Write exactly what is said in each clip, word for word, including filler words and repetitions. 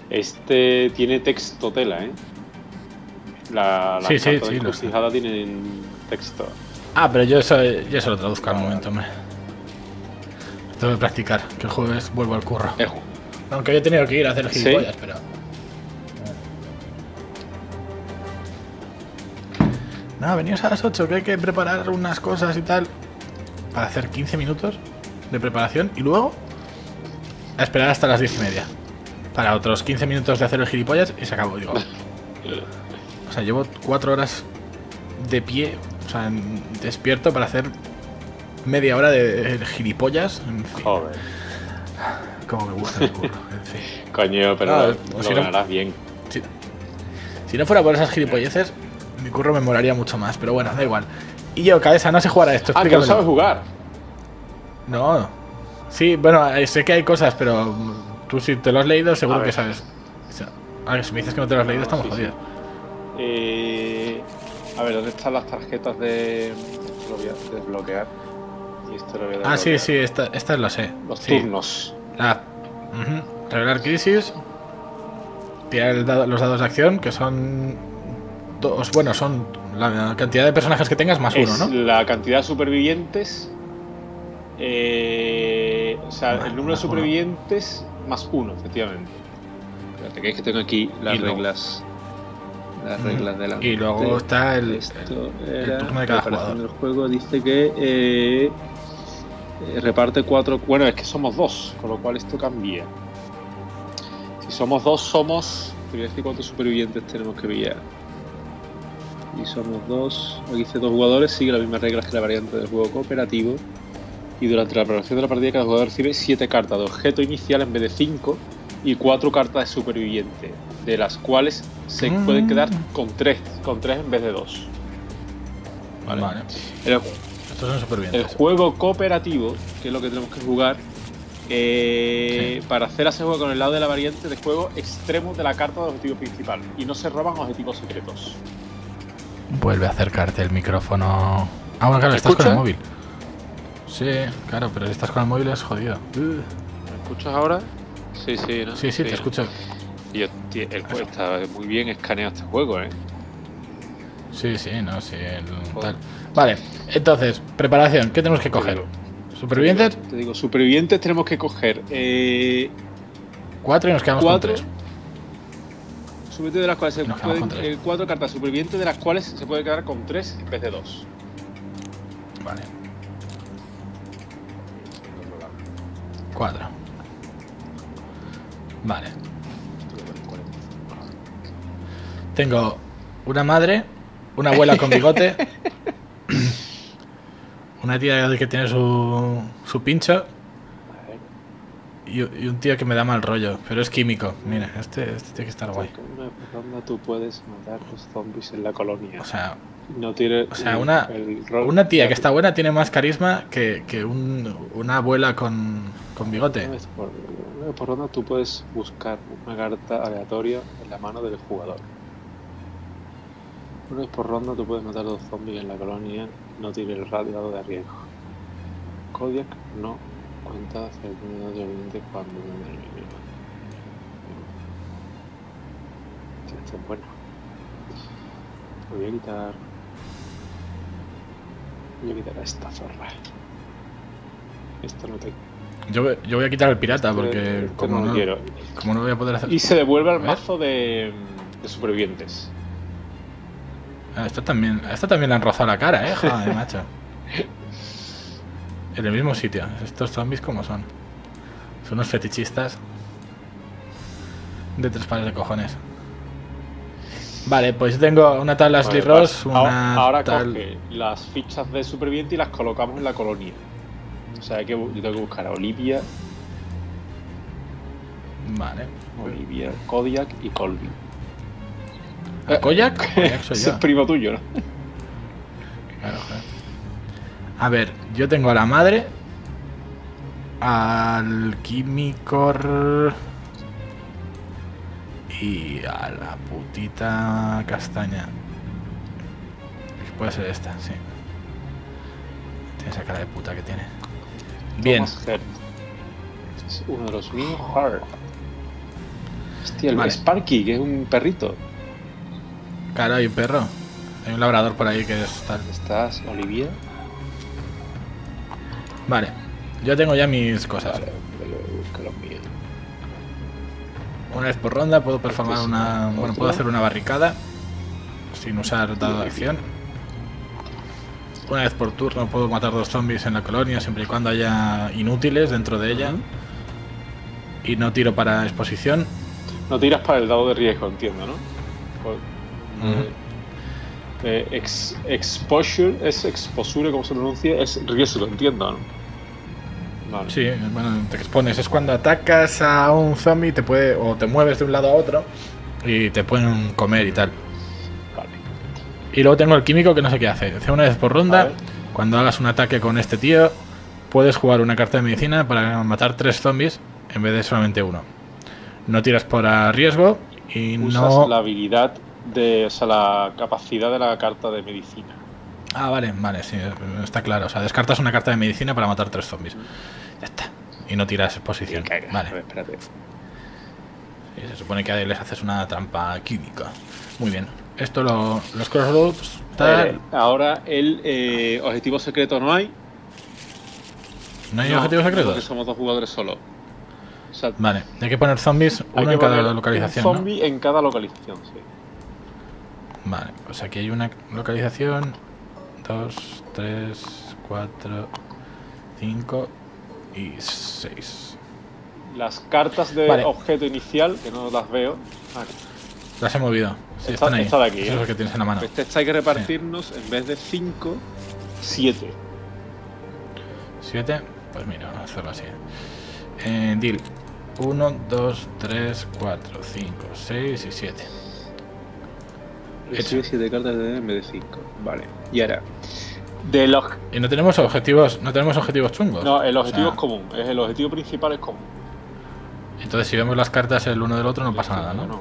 Este tiene texto tela, ¿eh? La, la sí, sí, carta sí, de lo sé. encrucijada tiene texto. Ah, pero yo eso, yo eso lo traduzco al momento, hombre. Tengo que practicar, que el jueves vuelvo al curro. El ju- Aunque yo he tenido que ir a hacer ¿Sí? gilipollas, pero... No, veníos a las ocho, que hay que preparar unas cosas y tal. Para hacer quince minutos de preparación y luego a esperar hasta las diez y media. Para otros quince minutos de hacer el gilipollas y se acabó, digo. O sea, llevo cuatro horas de pie, o sea, en- despierto para hacer media hora de, de gilipollas. En fin, Joder. como me gusta el curro, en fin. Coño, pero Ah, lo, o lo si no- ganarás bien. Si, si no fuera por esas gilipolleces, mi curro me molaría mucho más, pero bueno, da igual. Y yo, cabeza, no sé jugar a esto, Ah, que no explícamelo. sabes jugar. No. Sí, bueno, eh, sé que hay cosas, pero mm, tú si te lo has leído seguro A que ver. sabes. O sea, a ver, si me dices que no te lo has leído, No, estamos sí, sí. jodidos. Eh, a ver, ¿dónde están las tarjetas de...? Esto lo voy a desbloquear. Y esto lo voy a Ah, sí, desbloquear. sí, esta, esta lo sé. Los Sí. turnos. La, ujú. Revelar crisis. Tirar el dado- los dados de acción, que son dos. Bueno, son la cantidad de personajes que tengas más uno, Es ¿no? la cantidad de supervivientes. eh, o sea, Vale, el número de más uno. supervivientes más uno, efectivamente. Espérate, que es que tengo aquí las Y luego- reglas. Las Ujú. reglas de la. Y luego está el, Esto el- el era turno de cada preparación jugador. del juego. Dice que eh, eh, reparte cuatro. Bueno, es que somos dos, con lo cual esto cambia. Si somos dos, somos. Te voy a decir cuántos supervivientes tenemos que pillar. Y somos dos. Aquí dice dos jugadores, sigue las mismas reglas que la variante del juego cooperativo. Y durante la preparación de la partida, cada jugador recibe siete cartas de objeto inicial en vez de cinco. Y cuatro cartas de superviviente, de las cuales se Mm. pueden quedar con tres, con tres en vez de dos. Vale. Vale. El, Estos son el supervivientes. juego cooperativo, que es lo que tenemos que jugar, eh, para hacer ese juego con el lado de la variante de juego extremo de la carta del objetivo principal. Y no se roban objetivos secretos. Vuelve a acercarte el micrófono. Ah, bueno, claro, ¿Me estás con escucha? el móvil. Sí, claro, pero si estás con el móvil es jodido. ¿Me escuchas ahora? Sí, sí, ¿no? Sí, sí, te escucho. Y yo, tío, el juego está muy bien escaneado este juego, ¿eh? Sí, sí, no, sí. el- tal. Vale, entonces, preparación. ¿Qué tenemos que coger? ¿Supervivientes? Te digo, supervivientes tenemos que coger eh, Cuatro y nos quedamos cuatro. con tres. Supervivientes de las cuales se Nos quedamos pueden, con tres. eh, cuatro cartas supervivientes de las cuales se puede quedar con tres en vez de dos. Vale. Cuatro. Vale. Tengo una madre, una abuela con bigote, una tía que tiene su, su pincho y, y un tío que me da mal rollo, pero es químico. Mira, este, este tiene que estar guay. Con una ronda tú puedes matar los zombies en la colonia. O sea, No tiene o sea el- una, el rol- una tía que está buena tiene más carisma que, que un, una abuela con, con bigote. Una vez por, una vez por ronda tú puedes buscar una carta aleatoria en la mano del jugador. Una vez por ronda tú puedes matar a dos zombies en la colonia, no tiene el radiado de riesgo. Kodiak no cuenta hacia el primer obviamente cuando... Sí, esto es bueno. Voy a quitar... Voy a quitar a esta zorra. Esto no te... Yo, voy- yo voy a quitar el pirata porque esto como no lo no, quiero. como no voy a poder hacer... Y se devuelve al A ver. mazo de, de supervivientes. Ah, esta también, a esta también le han rozado la cara, eh, joder, macho. En el mismo sitio. Estos zombies como son. Son unos fetichistas. De tres pares de cojones. Vale, pues tengo una tal Ashley Vale, Ross, ahora- una ahora tal... coge las fichas de superviviente y las colocamos en la colonia. O sea, hay que, bu- yo tengo que buscar a Olivia, Vale. Olivia, Kodiak y Colby. ¿A Koyak? Koyak soy Es yo. el primo tuyo, ¿no? Claro, joder. A ver, yo tengo a la madre, al químico y a la putita castaña. Puede ser esta, sí. Tiene esa cara de puta que tiene. Bien. Thomas Hurt. Es uno de los míos. Hart. Hostia, el Vale. Sparky, que es un perrito. Claro, hay un perro. Hay un labrador por ahí que es tal. ¿Estás, Olivia? Vale. Yo tengo ya mis cosas. Vale, busca los míos. Una vez por ronda puedo performar una... Bueno, puedo hacer una barricada sin usar dado de acción. Una vez por turno puedo matar dos zombies en la colonia siempre y cuando haya inútiles dentro de ella. Y no tiro para exposición. No tiras para el dado de riesgo, entiendo, ¿no? Por- Ujú. eh, eh, ex- exposure, es exposure, como se pronuncia, es riesgo, entiendo, ¿no? Vale. Sí, bueno, te expones. Es cuando atacas a un zombie te puede, o te mueves de un lado a otro y te pueden comer y tal. Vale. Y luego tengo el químico que no sé qué hace. Hace una vez por ronda. Vale. Cuando hagas un ataque con este tío, puedes jugar una carta de medicina para matar tres zombies en vez de solamente uno. No tiras por a riesgo y Usas no... la habilidad de, o sea, la capacidad de la carta de medicina. Ah, vale, vale, sí, está claro. O sea, descartas una carta de medicina para matar tres zombies. Ya está. Y no tiras exposición. Caga. A ver, Vale. espérate. Y se supone que ahí les haces una trampa química. Muy bien. Esto lo, los crossroads. Tal. Eh, ahora el eh, objetivo secreto no hay. ¿No hay No, objetivos Porque secretos? somos dos jugadores solo. O sea, Vale, hay que poner zombies hay uno que en cada poner localización. un ¿no? zombie en cada localización, sí. Vale, pues aquí hay una localización. Dos, tres, cuatro, cinco y seis. Las cartas de Vale. objeto inicial, que no las veo. Ah, Las he movido. Sí, Esta- están ahí. esta de aquí, Eso ¿eh? es lo que tienes en la mano. Este hay que repartirnos en vez de cinco, siete. ¿Siete? Pues mira, vamos a hacerlo así. Eh, deal. uno, dos, tres, cuatro, cinco, seis y siete. Recibe siete cartas de en vez de cinco. Vale. Y ahora, de los. Y no tenemos objetivos, no tenemos objetivos chungos. No, el objetivo O sea, es común. Es el objetivo principal es común. entonces si vemos las cartas el uno del otro no pasa nada, ¿no? No.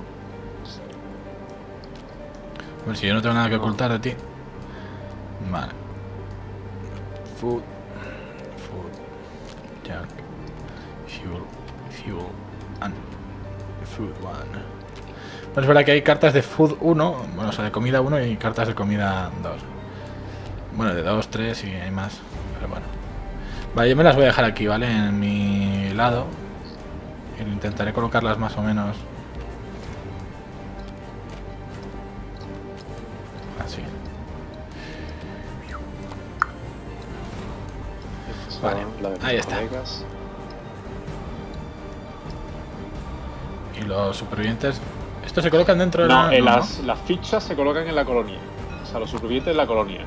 Pues si yo no tengo nada que No. ocultar de ti. Vale. Food. Food. Junk. Fuel. Fuel. And food one. Pues es verdad que hay cartas de food uno, bueno, o sea, de comida uno y cartas de comida dos. Bueno, de dos, tres y hay más. Pero bueno. Vale, yo me las voy a dejar aquí, ¿vale? En mi lado. Y intentaré colocarlas más o menos. Así. Vale, La de ahí mis está. colegas. Y los supervivientes. ¿Estos se colocan dentro de No, la.? eh, no, las, las fichas se colocan en la colonia. O sea, los supervivientes en la colonia.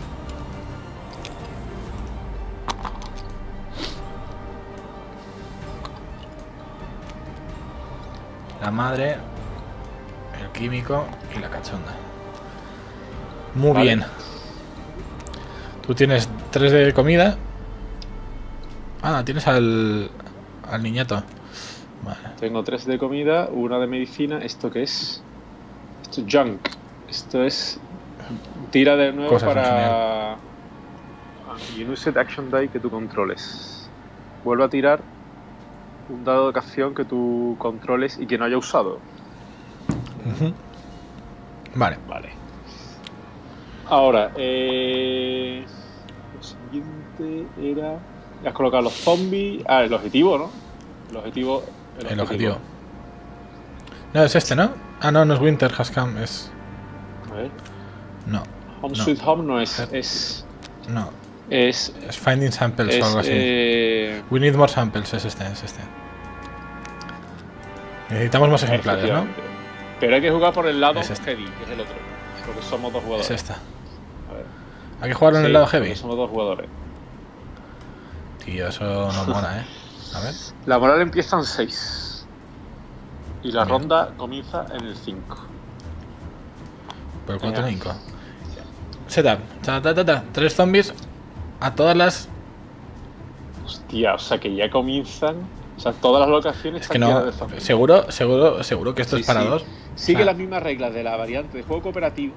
¿no? La madre, el químico y la cachonda. Muy Vale. bien. Tú tienes tres de comida. Ah, tienes al. al niñato. Vale. Tengo tres de comida, una de medicina. ¿Esto qué es? Esto es junk. Esto es. Tira de nuevo Cosas en para. Ah, y un set action die que tú controles. Vuelve a tirar un dado de acción que tú controles y que no haya usado. Ujú. Vale. Vale. Ahora, eh, lo siguiente era. Has colocado los zombies. Ah, el objetivo, ¿no? El objetivo. El objetivo. No, es este, ¿no? Ah, no, no es Winter Has Come, es. A ver. No, Home No. Sweet Home no es. Es. no. Es. Es Finding Samples es o algo así. eh, We need more samples, es este, es este. Necesitamos más ejemplares, ¿no? efectivamente. Pero hay que jugar por el lado Es este. heavy, que es el otro. Porque somos dos Es jugadores. esta. A ver. Hay que jugarlo en Sí, el lado porque heavy. Somos dos jugadores. Tío, eso no mola, ¿eh? A ver. La moral empieza en seis. Y la Bien. ronda comienza en el cinco. ¿Por cuánto Venga. cinco? Setup. Ta, ta, ta, ta. Tres zombies a todas las. Hostia, o sea que ya comienzan. O sea, todas las locaciones Es que están llenas no. de zombies. Seguro, seguro, seguro que esto Sí, es para sí. dos. Sigue O sea, las mismas reglas de la variante de juego cooperativo.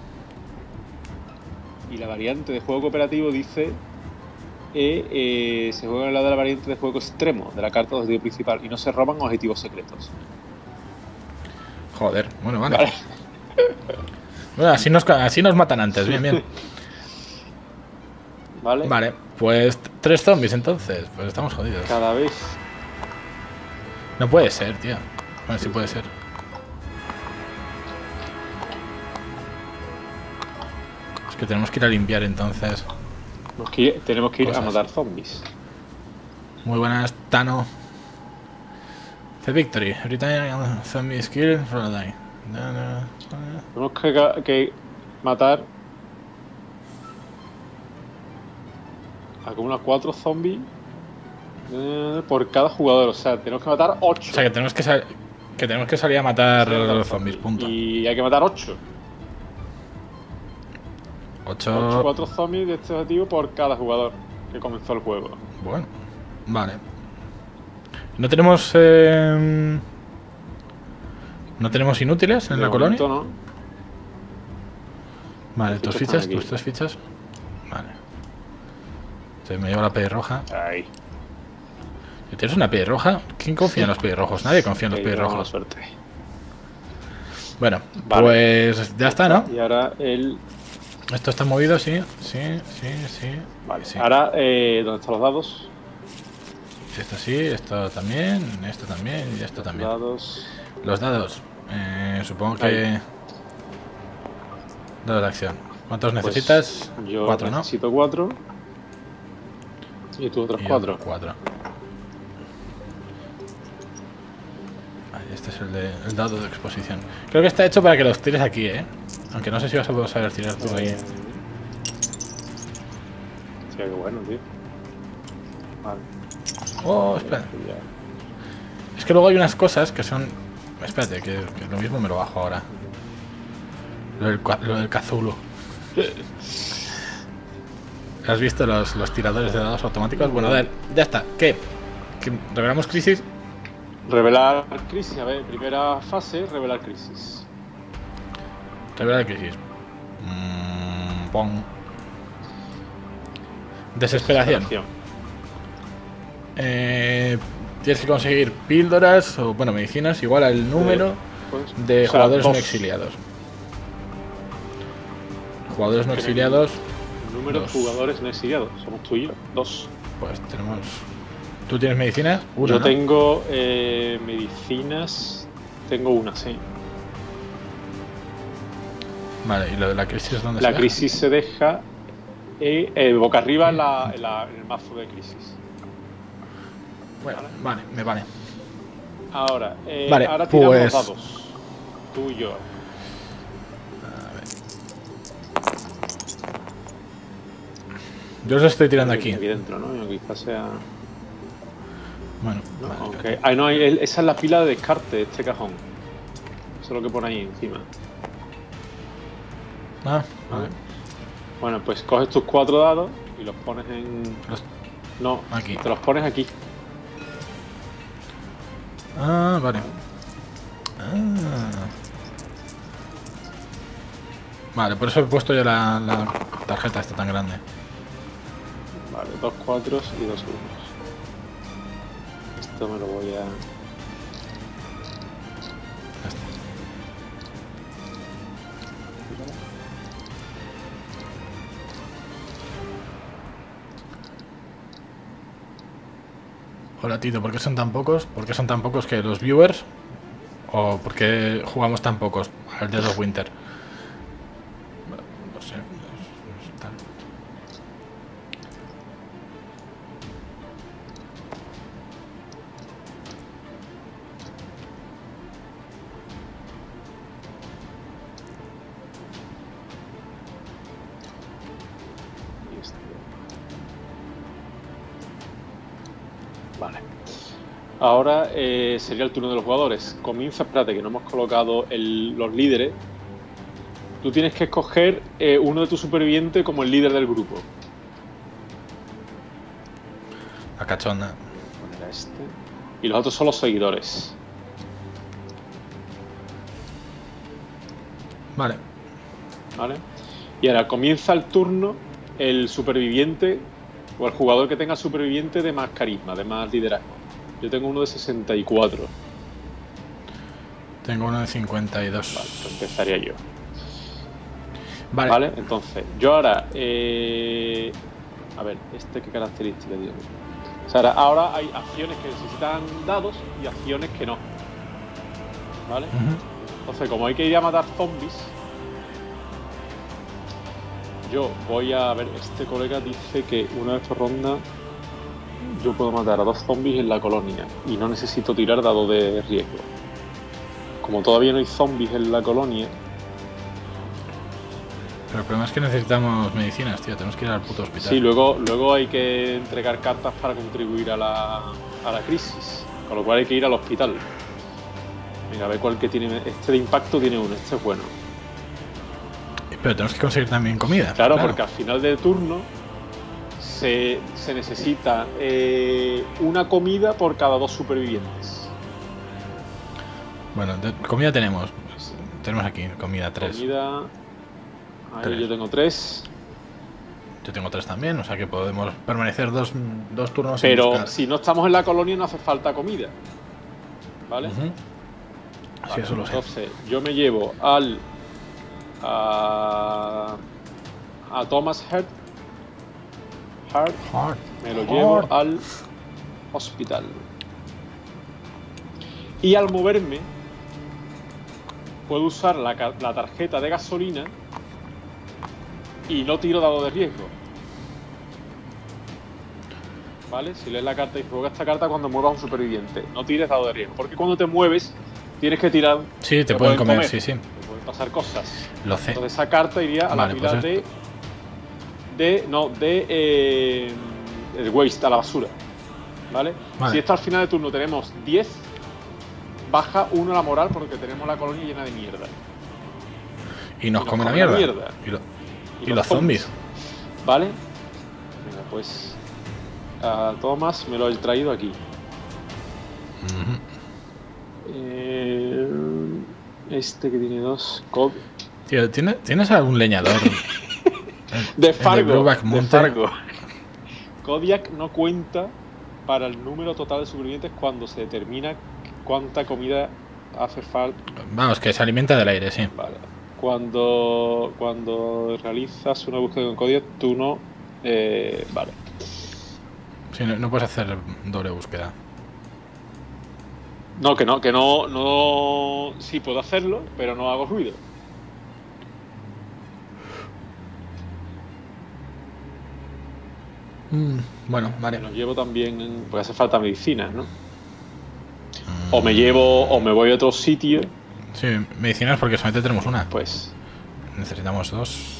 Y la variante de juego cooperativo dice que eh, se juega en el lado de la variante de juego extremo de la carta de objetivo principal y no se roban objetivos secretos. Joder, bueno, vale. vale. Bueno, así nos, así nos matan antes, bien, bien. Vale. Vale, pues tres zombies entonces. Pues estamos jodidos. Cada vez. No puede ser, tío. Bueno, sí puede ser. Es que tenemos que ir a limpiar entonces. Tenemos que ir, tenemos que ir a Cosas. matar zombies. Muy buenas, Tano. The victory. Every time zombies kill, roll a die. No, no, no. Tenemos que, que matar a como unos cuatro zombies eh, por cada jugador. O sea, tenemos que matar ocho. O sea, que tenemos que, sal que, tenemos que salir a matar a los zombies, punto. Y hay que matar ocho. ocho. ocho, cuatro zombies de este objetivo por cada jugador que comenzó el juego. Bueno, vale. No tenemos... Eh... No tenemos inútiles en De la colonia. momento, no. Vale, Las tus fichas fichas, están tus aquí. tres fichas. Vale. Entonces me llevo la pelirroja. Ahí. ¿Y tienes una pelirroja? ¿Quién confía en los pelirrojos? Nadie confía en los Ahí, tenemos la pelirrojos. suerte. Bueno, Vale. pues ya está, ¿no? Y ahora el. Esto está movido, sí, sí, sí, sí. Vale. sí. Ahora, eh, ¿dónde están los dados? Esto sí, esto también, esto también y esto también. Dados. Los dados. Eh, supongo que... Ahí. Dados de acción. ¿Cuántos Pues necesitas? Yo Cuatro, ¿no? necesito cuatro. Y tú otros Y yo cuatro. Cuatro. Vale, este es el, de, el dado de exposición. Creo que está hecho para que los tires aquí, ¿eh? Aunque no sé si vas a poder saber tirar tú ahí. Sí, qué bueno, tío. Vale. Oh, espera. Ya. Es que luego hay unas cosas que son... Espérate, que, que lo mismo me lo bajo ahora. Lo del, cua- lo del Cthulhu. ¿Has visto los, los tiradores de dados automáticos? Bueno, a ver, ya está. ¿Qué? ¿Que ¿Revelamos crisis? Revelar crisis. A ver, primera fase, revelar crisis. Revelar crisis. Mm, pon. Desesperación. Eh, tienes que conseguir píldoras o, bueno, medicinas igual al número Pues, de o sea, jugadores no dos. exiliados. Jugadores no Tenemos exiliados, Número dos. de jugadores no exiliados. Somos tú y yo. Dos. pues tenemos... ¿Tú tienes medicinas? Una, Yo ¿no? tengo eh, medicinas. Tengo una, sí. Vale, ¿y lo de la crisis dónde La se crisis se deja eh, eh, boca arriba en, la, en, la, en el mazo de crisis. deja? Bueno, vale, me vale. Ahora, eh, Vale, ahora tiramos pues- los dados. Tú y yo. Yo los estoy tirando aquí. Aquí dentro, ¿no? Yo quizás sea. Bueno, No, vale, ok. espérate. Ah, no, el- esa es la pila de descarte de este cajón. Eso es lo que pone ahí encima. Ah, vale. Bueno, pues coges tus cuatro dados y los pones en. Los- No, Aquí. te los pones aquí. Ah, vale. Ah. Vale, por eso he puesto yo la, la tarjeta esta tan grande. Vale, dos cuatros y dos unos. Esto me lo voy a. Ya está. Hola Tito, ¿por qué son tan pocos? ¿Por qué son tan pocos que los viewers? ¿O por qué jugamos tan pocos al Dead of Winter? No sé. es- es tal. y este. Vale. Ahora eh, sería el turno de los jugadores. Comienza, espérate, que no hemos colocado el- los líderes. Tú tienes que escoger eh, uno de tus supervivientes como el líder del grupo. La cachonda. Poner a este. Y los otros son los seguidores. Vale. ¿Vale? Y ahora comienza el turno el superviviente o el jugador que tenga superviviente de más carisma, de más liderazgo. Yo tengo uno de sesenta y cuatro. Tengo uno de cincuenta y dos. Vale, pues empezaría yo. Vale. Vale, entonces, yo ahora... Eh... A ver, ¿este qué característica tiene? O sea, ahora, ahora hay acciones que necesitan dados y acciones que no. ¿Vale? Uh-huh. Entonces, como hay que ir a matar zombies, yo voy a ver, este colega dice que una vez por ronda yo puedo matar a dos zombies en la colonia y no necesito tirar dado de riesgo. Como todavía no hay zombies en la colonia... Pero el problema es que necesitamos medicinas, tío. Tenemos que ir al puto hospital. Sí, luego, luego hay que entregar cartas para contribuir a la, a la crisis. Con lo cual hay que ir al hospital. Venga, a ver cuál que tiene... Este de impacto tiene uno, este es bueno. Pero tenemos que conseguir también comida. Claro, claro. Porque al final del turno se, se necesita eh, una comida por cada dos supervivientes. Bueno, de, comida tenemos. Tenemos aquí comida tres. Comida... Ahí tres. Yo tengo tres. Yo tengo tres también, o sea que podemos permanecer dos, dos turnos. Pero sin buscar. Si no estamos en la colonia no hace falta comida. ¿Vale? Uh-huh. Vale, Sí, eso lo sé. Entonces, yo me llevo al... A, a Thomas Hart. Hart. Hard. Me lo Hard. llevo al hospital. Y al moverme, puedo usar la, la tarjeta de gasolina y no tiro dado de riesgo. ¿Vale? Si lees la carta y juega esta carta cuando muevas a un superviviente, no tires dado de riesgo. Porque cuando te mueves, tienes que tirar. Sí, te, te pueden pueden comer, comer, sí, sí. Te pueden pasar cosas. Lo sé. Entonces esa carta iría a Vale, la pila pues de, de. No, de. Eh, el waste, a la basura. ¿Vale? Vale. Si esto al final de turno tenemos diez, baja uno la moral porque tenemos la colonia llena de mierda. Y nos Y nos come la come la mierda. mierda. Y, lo- Y y los los zombies. ¿Vale? Venga, pues. A Thomas me lo he traído aquí. Ujú. Eh, este que tiene dos. Cod Tío, ¿tiene- ¿tienes algún leñador? de El Fargo. Brubeck De Mountain. Fargo. Kodiak no cuenta para el número total de supervivientes cuando se determina cuánta comida hace falta. Vamos, que se alimenta del aire, sí. Vale. Cuando, cuando realizas una búsqueda con Kodiak, tú no. Eh, vale. Sí, no, no puedes hacer doble búsqueda. No, que no, que no, no. Sí puedo hacerlo, pero no hago ruido. Mm, bueno, vale. Me los llevo también, porque hace falta medicina, ¿no? O me llevo, o me voy a otro sitio, Sí, medicinas porque solamente tenemos una. pues. Necesitamos dos.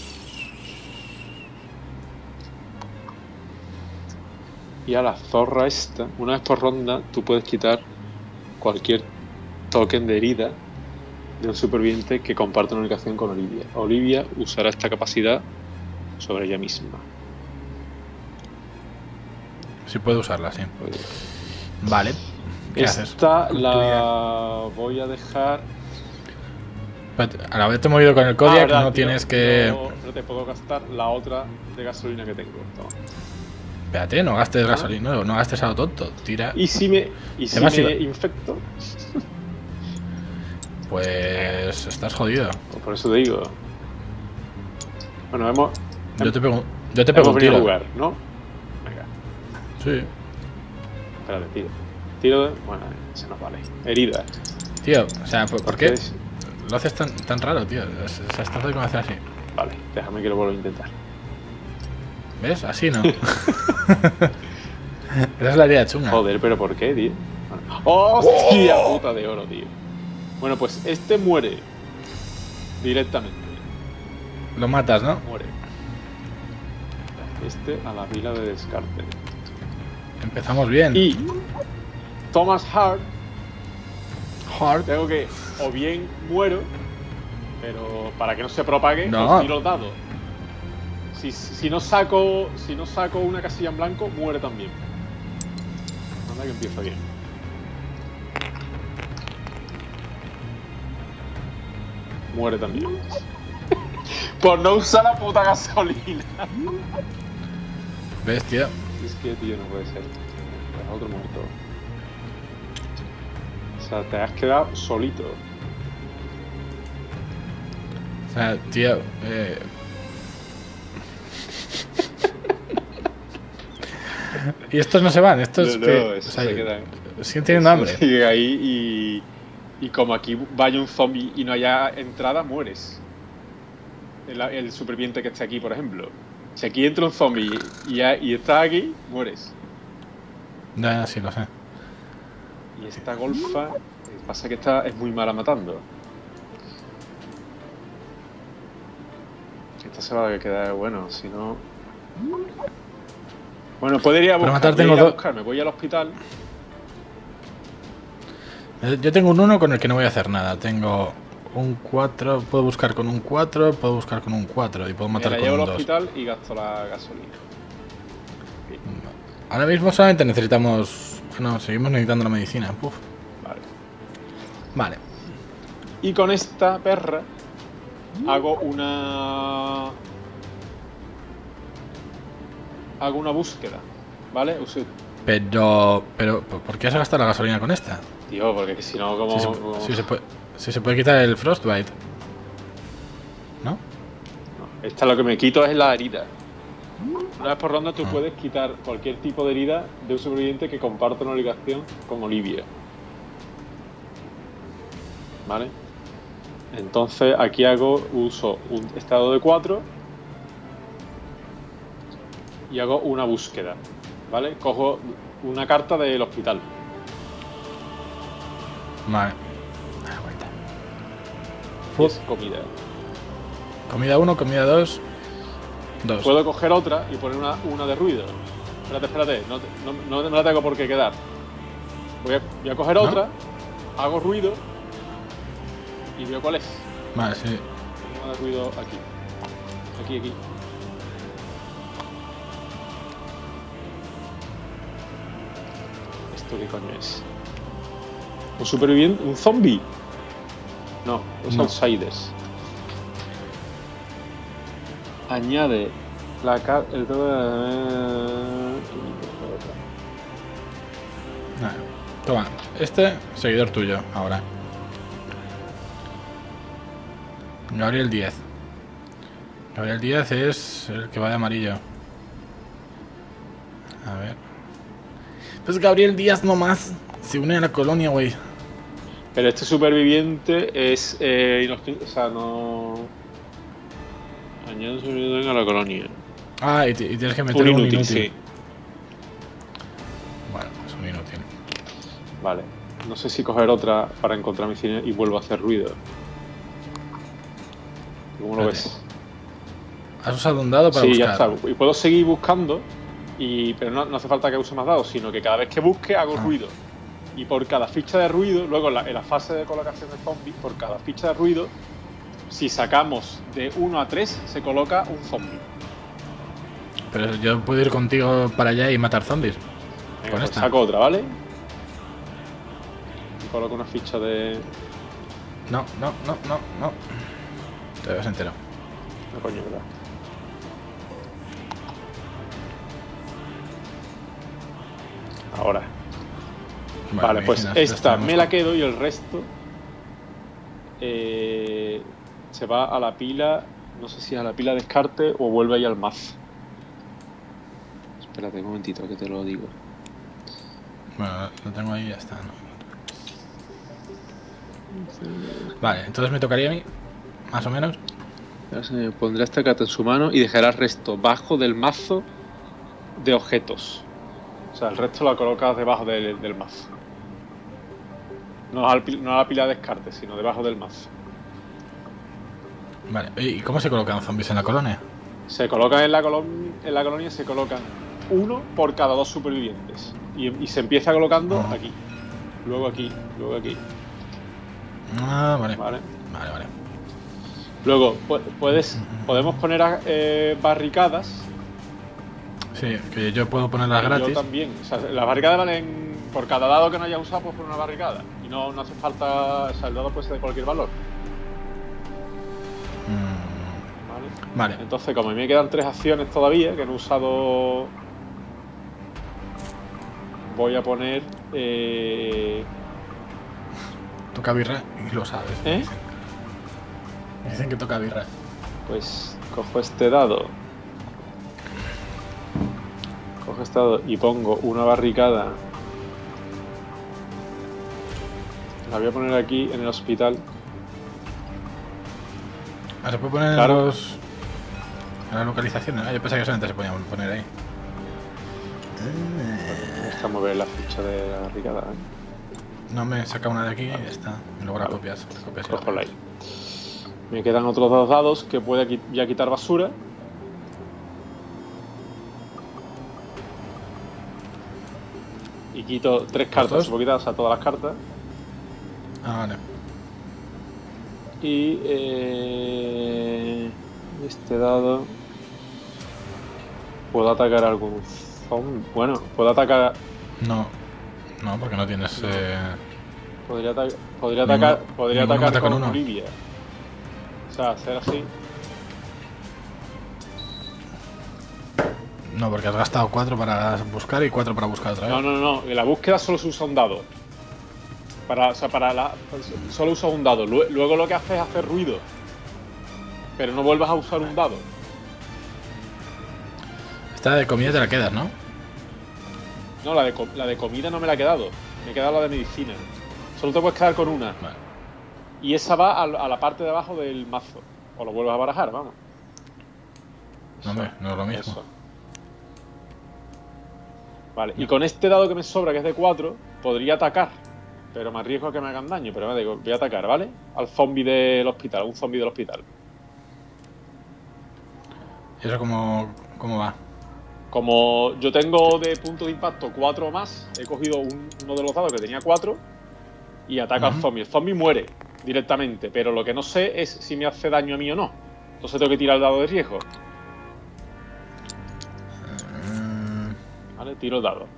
Y a la zorra esta, una vez por ronda, tú puedes quitar cualquier token de herida de un superviviente que comparte una ubicación con Olivia. Olivia usará esta capacidad sobre ella misma. Sí puedo usarla, sí. Pues, Vale. ¿Qué haces? esta Con tu la voy a dejar. Espérate, al haberte movido con el Kodiak, Ah, verdad, no tío, tienes que. No, no te puedo gastar la otra de gasolina que tengo. Toma. Espérate, no gastes gasolina, no, no gastes a lo tonto. Tira. ¿Y si me, y si Además, me si- infecto? Pues estás jodido. Pues por eso te digo. Bueno, hemos, Yo te pego, yo te pego hemos un venido a tiro. jugar, ¿no? Venga, Sí. espérate, tiro. Tiro de... Bueno, se nos vale. Herida. Tío, o sea, ¿por, por qué Entonces, lo haces tan, tan raro, tío? Es- es- Estás de hacer así. Vale, déjame que lo vuelva a intentar. ¿Ves? Así no. Esa es la idea chunga. Joder, pero ¿por qué, tío? ¡Hostia puta de oro, tío! Bueno, pues este muere directamente. Lo matas, ¿no? Muere. Este a la pila de descarte. Empezamos bien. Y Thomas Hart, Hard. tengo que, o bien muero, pero para que no se propague, No. os tiro el dado. Si, si no saco, si no saco una casilla en blanco, muere también. Anda que empieza bien. Muere también. Por no usar la puta gasolina. ¿Ves, tío? Es que, tío, no puede ser. Es otro muerto. O sea, te has quedado solito. O sea, tío... Eh... y estos no se van, estos... No, que, no, o eso sea, se quedan. siguen teniendo hambre. Sigue ahí y, y como aquí vaya un zombie y no haya entrada, mueres. El, el superviviente que esté aquí, por ejemplo. Si aquí entra un zombie y, y estás aquí, mueres. Ya, sí, lo sé. Y esta golfa, pasa que esta es muy mala matando. Esta se va a quedar, bueno, si no... Bueno, puedo ir a buscar, matar voy a tengo ir a dos. buscar, me voy al hospital. Yo tengo un uno con el que no voy a hacer nada. Tengo un cuatro, puedo buscar con un cuatro, puedo buscar con un cuatro y puedo Me matar la con llevo un al dos. hospital y gasto la gasolina. Ahora mismo solamente necesitamos... No, seguimos necesitando la medicina. Uf. Vale. Vale. Y con esta perra hago una... Hago una búsqueda, ¿vale? Uso... Pero... pero ¿por qué has gastado la gasolina con esta? Tío, porque si no, como... Si se, como... si se puede, si se puede quitar el frostbite. ¿No? No, esta lo que me quito es la herida. Una vez por ronda tú Ah. puedes quitar cualquier tipo de herida de un superviviente que comparta una ubicación con Olivia. ¿Vale? Entonces aquí hago, uso un estado de cuatro y hago una búsqueda. ¿Vale? Cojo una carta del hospital. Vale. Y es comida. Comida uno, comida dos. dos. Puedo coger otra y poner una, una de ruido. Espérate, espérate, no, te- no, no, no la tengo por qué quedar. Voy a, voy a coger ¿No? otra, hago ruido y veo cuál es. Vale, sí. Una de ruido aquí. Aquí, aquí. ¿Esto qué coño es? ¿Un superviviente? ¿Un zombie? No, los No. outsiders. Añade la car el Vale. Toma. Este, seguidor tuyo, ahora. Gabriel diez. Gabriel diez es el que va de amarillo. A ver. Pues Gabriel Díaz nomás se une a la colonia, güey. Pero este superviviente es eh, inocente, o sea, no... Añade un superviviente a la colonia. Ah, y, t- y tienes que meter Un un inútil, inútil. sí. Bueno, es un inútil. Vale. No sé si coger otra para encontrar mi cine y vuelvo a hacer ruido. ¿Cómo lo Espérate. ves? ¿Has usado un dado para Sí, buscar? ya está. Y puedo seguir buscando, y, pero no, no hace falta que use más dados, sino que cada vez que busque hago Ah. ruido. Y por cada ficha de ruido, luego en la, en la fase de colocación de zombies, por cada ficha de ruido, si sacamos de uno a tres, se coloca un zombie. Pero yo puedo ir contigo para allá y matar zombies. Venga, Con pues esta. saco otra, ¿vale? Y coloco una ficha de... No, no, no, no, no. Te vas entero. No, coño, ¿verdad? Ahora. Vale, Vale, pues medicinas, esta las me la tenemos. quedo y el resto eh, se va a la pila, no sé si a la pila descarte o vuelve ahí al mazo. Espérate un momentito que te lo digo. Bueno, lo tengo ahí y ya está, ¿no? Vale, entonces me tocaría a mí, más o menos. Ahora se me pondrá esta carta en su mano y dejará el resto bajo del mazo de objetos. O sea, el resto lo colocas debajo del, del mazo. No a, la, pi- no a la pila de descarte, sino debajo del mazo. Vale, ¿y cómo se colocan zombies en la colonia? Se colocan en la, colon- en la colonia, se colocan uno por cada dos supervivientes. Y, y se empieza colocando Ah. aquí. Luego aquí, luego aquí. Ah, vale. ¿Vale? Vale, vale. Luego, pu- puedes, podemos poner a- eh, barricadas. Sí, que yo puedo ponerlas Yo gratis. también. O sea, las barricadas valen. Por cada dado que no hayas usado, pues por una barricada. Y no, no hace falta. O sea, el dado puede ser de cualquier valor. Mm, ¿Vale? vale, Entonces, como me quedan tres acciones todavía que no he usado. Voy a poner. Eh, toca birra y lo sabes. ¿Eh? Dicen que toca birra. Pues cojo este dado. Cojo este dado y pongo una barricada. La voy a poner aquí en el hospital. Ah, se puede poner Claro. en, los... en las localizaciones. Ah, yo pensaba que solamente se podía poner ahí. Vamos a mover la ficha de la barricada. ¿eh? No me saca una de aquí y ya está. Y luego la Vale. copias. La copias y la Cojo la pegas. ahí. Me quedan otros dos dados que puede qui- ya quitar basura. Y quito tres cartas. dos? Se puedo quitar, o sea, todas las cartas. Ah, vale. Y eh, este dado puedo atacar a algún zombie. Bueno, puedo atacar. No. No, porque no tienes... No. Eh... Podría, ata- podría Ninguno- atacar. Podría ninguno atacar mata con con uno. Olivia. O sea, hacer así. No, porque has gastado cuatro para buscar y cuatro para buscar otra vez. No, no, no. En la búsqueda solo se usa un dado. Para, o sea, para la. Solo usa un dado. Lue- Luego lo que hace es hacer ruido. Pero no vuelvas a usar un dado. Esta de comida te la quedas, ¿no? No, la de, co- la de comida no me la he quedado. Me he quedado la de medicina. Solo te puedes quedar con una. Vale. Y esa va a, a la parte de abajo del mazo. O lo vuelves a barajar, vamos. No, hombre, no es lo mismo. Eso. Vale, y con este dado que me sobra, que es de cuatro, podría atacar. Pero me arriesgo a que me hagan daño. Pero me digo, voy a atacar, ¿vale? Al zombie del hospital, un zombie del hospital. ¿Y eso cómo, cómo va? Como yo tengo de punto de impacto cuatro o más, he cogido un- uno de los dados que tenía cuatro y ataca al Ujú. zombie. El zombie muere directamente, pero lo que no sé es si me hace daño a mí o no. Entonces tengo que tirar el dado de riesgo. Mm, ¿Vale? Tiro el dado.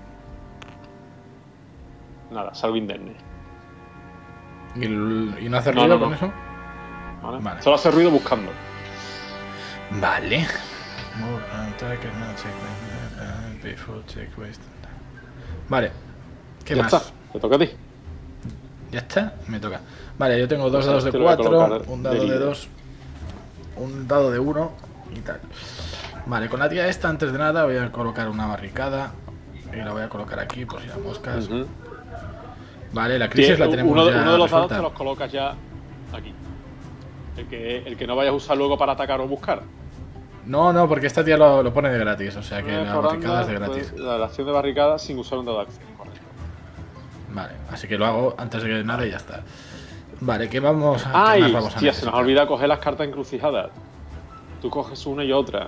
Nada, salvo indemne. ¿Y, el- y no hace No, ruido no, con no. eso? ¿Vale? Vale. Solo hace ruido buscando. Vale. More attack and not take uh, before take waste. Vale. ¿Qué Ya más? está, te toca a ti. ¿Ya está? Me toca. Vale, yo tengo dos Pues dados de este lo voy a cuatro, colocar un de dado de líder. dos, un dado de uno y tal. Vale, con la tía esta, antes de nada, voy a colocar una barricada. Y la voy a colocar aquí, por si las moscas. Ujú. Vale, la crisis la Tie- tenemos uno, de- ya uno de los dados resuelta. te los colocas ya aquí. El que, el que no vayas a usar luego para atacar o buscar. No, no, porque esta tía lo, lo pone de gratis, o sea que Una la foranda, barricada es de gratis. pues, la, la acción de barricada sin usar un dado de acción, correcto. Vale, así que lo hago antes de que nada y ya está. Vale, ¿qué vamos a, qué más ¡Ay! vamos a Hostia, se necesitar? nos olvida coger las cartas encrucijadas. Tú coges una y otra.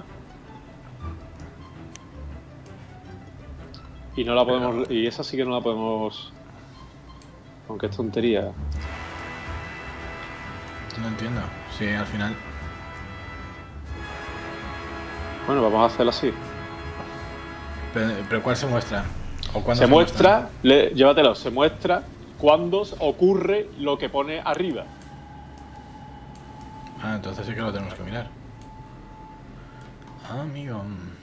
Y no la podemos. Y esa sí que no la podemos. Aunque es tontería. No entiendo. Sí, al final. Bueno, vamos a hacerla así. Pero, pero ¿cuál se muestra? ¿O cuándo Se muestra, le- llévatelo, se muestra cuando ocurre lo que pone arriba. Ah, entonces sí que lo tenemos que mirar. Ah, amigo.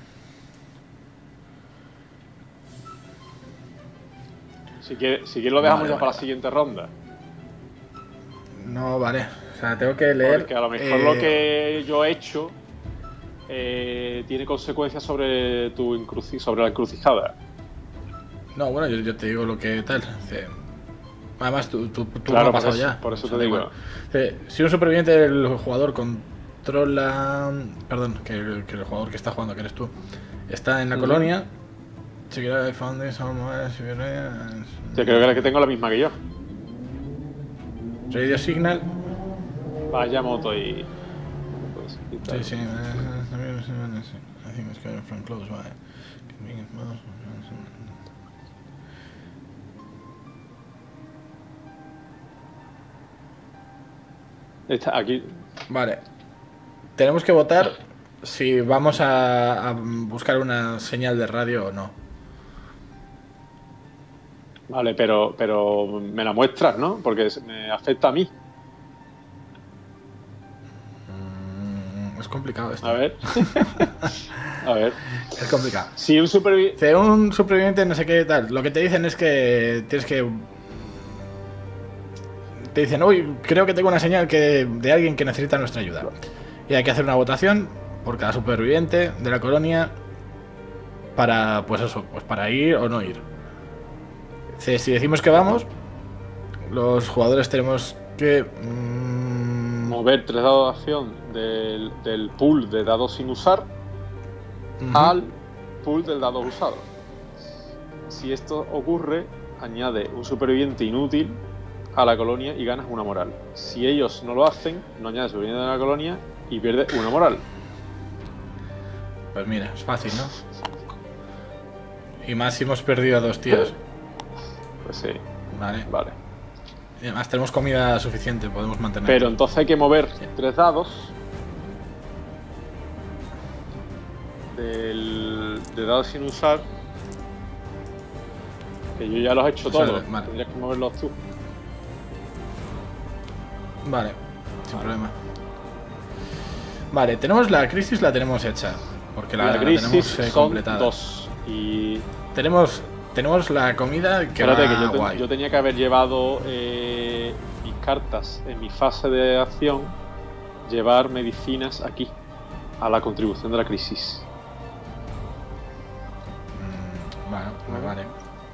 Si quieres, si quieres lo dejamos Vale, ya vale, para vale. la siguiente ronda. No, vale. O sea, tengo que leer. Porque a lo mejor eh, lo que yo he hecho eh, tiene consecuencias sobre tu encruci- sobre la encrucijada. No, bueno, yo, yo te digo lo que tal. Dice, además, tú, tú, tú Claro, lo has por pasado eso- ya. por eso O sea, te da digo. igual. Dice, si un superviviente del jugador controla. Perdón, que, el- que el jugador que está jugando, que eres tú, está en la Ujú. colonia. Chequear if found this somewhere, si viene- Yo creo que la que tengo es la misma que yo. Radio signal. Vaya moto y. Sí, sí. I think it's coming from close by. Convenient miles. Está aquí. Vale. Tenemos que votar si vamos a, a buscar una señal de radio o no. Vale, pero, pero me la muestras, ¿no? Porque me afecta a mí. Mm, es complicado esto. A ver. A ver. Es complicado. Si un superviviente. Dice, un superviviente no sé qué tal. Lo que te dicen es que tienes que te dicen, uy, creo que tengo una señal que de alguien que necesita nuestra ayuda. Y hay que hacer una votación por cada superviviente de la colonia para, pues eso, pues para ir o no ir. Si decimos que vamos, los jugadores tenemos que mmm... mover tres dados de acción del, del pool de dados sin usar uh-huh. al pool del dado usado. Si esto ocurre, añade un superviviente inútil a la colonia y ganas una moral. Si ellos no lo hacen, no añades superviviente a la colonia y pierdes una moral. Pues mira, es fácil, ¿no? Y más si hemos perdido a dos tíos. Pues sí. Vale. Vale. Y además tenemos comida suficiente, podemos mantener. Pero entonces hay que mover sí. tres dados del, de dados sin usar. Que yo ya los he hecho todos. O sea, vale. Tendrías que moverlos tú. Vale, sin vale. problema. Vale, tenemos la crisis, la tenemos hecha. Porque la, la crisis la tenemos eh, son completada. Dos. Y tenemos tenemos la comida que Espérate, va que yo, te, guay. yo tenía que haber llevado eh, mis cartas en mi fase de acción, llevar medicinas aquí a la contribución de la crisis. Mm, bueno, pues vale.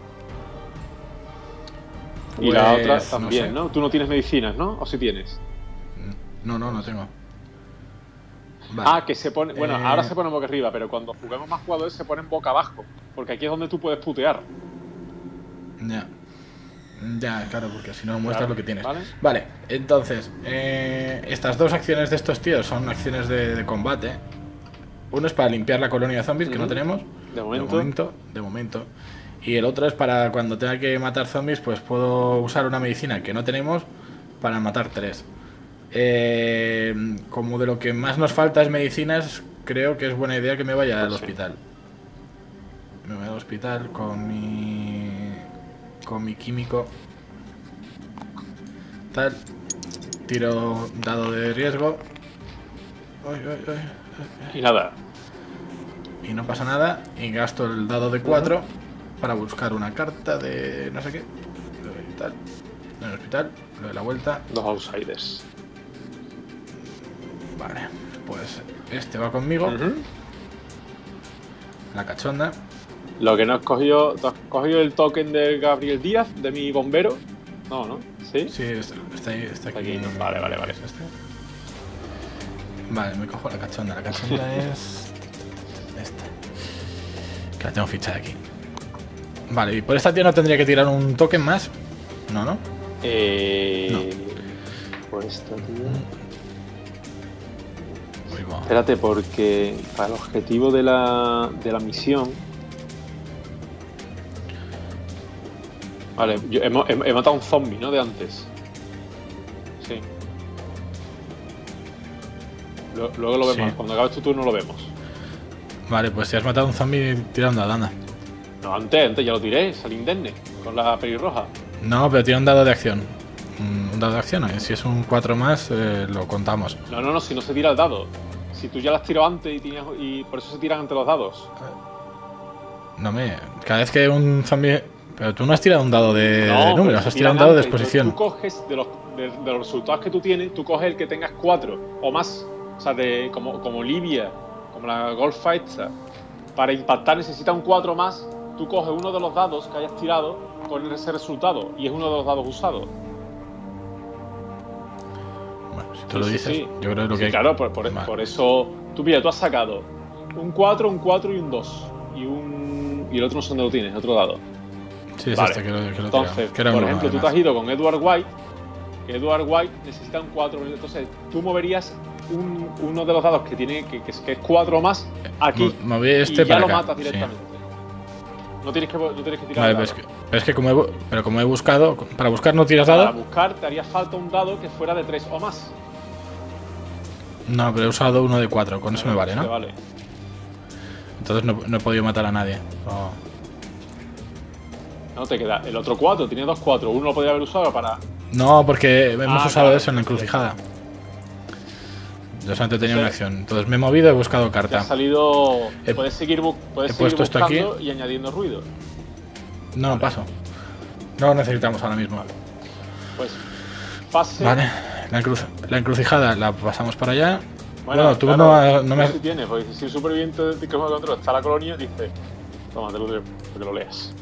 Y pues, la otra también, no, sé. ¿no? Tú no tienes medicinas, ¿no? ¿O sí tienes? No, no, no tengo. Vale. Ah, que se pone... Bueno, eh... ahora se pone boca arriba, pero cuando juguemos más jugadores se ponen boca abajo. Porque aquí es donde tú puedes putear. Ya. Ya, claro, porque si no muestras claro, lo que tienes. Vale, vale entonces, eh, estas dos acciones de estos tíos son acciones de, de combate. Uno es para limpiar la colonia de zombies, que uh-huh. no tenemos. De momento. De momento. De momento. Y el otro es para cuando tenga que matar zombies, pues puedo usar una medicina que no tenemos para matar tres. Eh, como de lo que más nos falta es medicinas, creo que es buena idea que me vaya pues al sí. hospital. Me voy al hospital con mi con mi químico tal, tiro dado de riesgo. Ay, ay, ay. Y nada. Y no pasa nada. Y gasto el dado de cuatro uh-huh. para buscar una carta de no sé qué. Tal. En el hospital, lo de la vuelta. Dos outsiders. Vale, pues este va conmigo. Uh-huh. La cachonda. Lo que no has cogido, ¿te has cogido el token de Gabriel Díaz, de mi bombero? No, ¿no? ¿Sí? Sí, está, está ahí, está aquí. aquí no. Vale, vale, vale. Este. Vale, me cojo la cachonda. La cachonda es esta. Que la tengo fichada aquí. Vale, y por esta tía no tendría que tirar un token más. No, ¿no? Eh... No. Por esta tía... Espérate, porque para el objetivo de la, de la misión... Vale, yo he, he, he matado a un zombie, ¿no? De antes. Sí. Luego, luego lo vemos, sí. Cuando acabes tu turno lo vemos. Vale, pues si has matado a un zombie, tira un dado, anda. No, antes, antes ya lo tiré, salí indemne, con la pelirroja. No, pero tira un dado de acción. Un dado de acción, ¿eh? Si es un cuatro más, eh, lo contamos. No, no, no, si no se tira el dado. Si tú ya las tirado antes y, tenías, y por eso se tiran ante los dados. No me... Cada vez que un zombie... Pero tú no has tirado un dado de, no, de números, has tirado un dado antes, de exposición. Tú coges de los, de, de los resultados que tú tienes, tú coges el que tengas cuatro o más. O sea, de, como, como Libia, como la Golf Fight. Para impactar necesita un cuatro más. Tú coges uno de los dados que hayas tirado con ese resultado y es uno de los dados usados. Bueno, si tú sí, lo dices, sí, sí. yo creo que lo sí, que hay... Claro, por, por, vale. por eso... Tú, mira, tú has sacado un cuatro, un cuatro y un dos. Y un y el otro no sé dónde lo tienes, otro dado. Sí, es vale. este que lo, que lo Entonces, que era por uno, ejemplo, además. tú te has ido con Edward White, que Edward White necesita un cuatro. Entonces, tú moverías un, uno de los dados que tiene que, que, es, que es cuatro más aquí. Moví este y ya para lo acá. matas directamente. Sí. No tienes que, no tienes que tirar vale, el dado. Pero es que, pero es que como he, pero como he buscado, para buscar no tiras dado. Para buscar te haría falta un dado que fuera de tres o más. No, pero he usado uno de cuatro, con eso me vale, ¿no? Vale. Entonces no, no he podido matar a nadie. Oh. No, te queda el otro cuatro, tiene dos cuatro. Uno lo podría haber usado para... No, porque hemos ah, usado claro, eso en la encrucijada. Yo solamente tenía una acción. Entonces me he movido y he buscado carta. Te ha salido... He, puedes seguir, bu puedes he seguir puesto buscando esto aquí y añadiendo ruido. No, vale. paso. No lo necesitamos ahora mismo. Vale. Pues fase... Vale, la, encru la encrucijada la pasamos para allá. Bueno, Bueno, tú claro, no, no me has... si tienes, porque si un superviviente del Discord de control está la colonia, dice, toma, te lo digo, para que lo leas.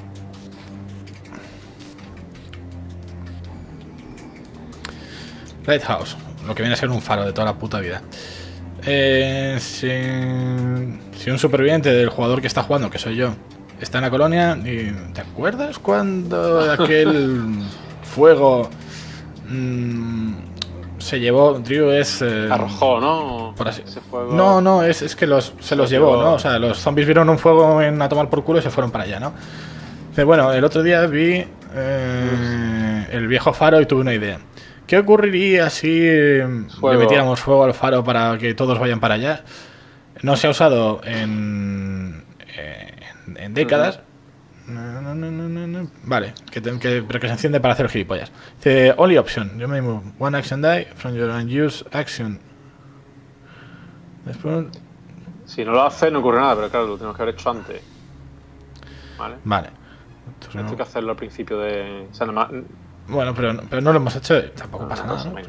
Lighthouse, lo que viene a ser un faro de toda la puta vida. Eh, si, si un superviviente del jugador que está jugando, que soy yo, está en la colonia, y ¿te acuerdas cuando aquel fuego mmm, se llevó? Drew es... Eh, Arrojó, ¿no? Por así. Ese fuego... No, no, es, es que los, se, se los llevó, llevó, ¿no? O sea, los zombies vieron un fuego en, a tomar por culo y se fueron para allá, ¿no? Pero bueno, el otro día vi eh, el viejo faro y tuve una idea. ¿Qué ocurriría si fuego. le metiéramos fuego al faro para que todos vayan para allá? No se ha usado en, en, en décadas. Uh-huh. no, no, no, no, no. Vale, que, que, pero que se enciende para hacer gilipollas. Dice, only option. You may move one action die from your unused action. Después... Si no lo hace, no ocurre nada, pero claro, lo tenemos que haber hecho antes. Vale. Vale. Entonces, no... Hay que hacerlo al principio de... O sea, nada más... Bueno, pero, pero no lo hemos hecho y tampoco no, pasa no, nada, ¿no? Porque...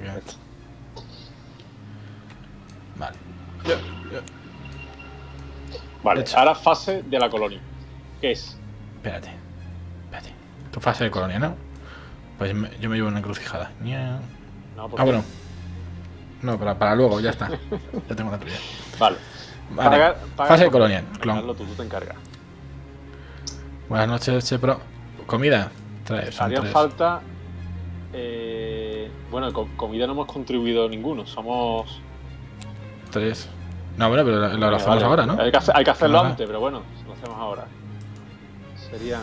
Vale. Yeah, yeah. Vale, hecho. Ahora fase de la colonia. ¿Qué es? Espérate. Espérate. Tu fase de colonia, ¿no? Pues me, yo me llevo una encrucijada. No, ah, bueno. No, para, para luego, ya está. Ya tengo la tuya. Vale. Vale. Pagar, pagar fase de colonia. Clon. Tú, tú te encargas. Buenas noches, Chepro. Comida. Trae, Harían tres. falta... Eh, bueno, con comida no hemos contribuido ninguno, somos... Tres. No, bueno, pero lo, lo vale, hacemos vale. ahora, ¿no? Hay que, hacer, hay que hacerlo ahora. antes, pero bueno, lo hacemos ahora. Serían...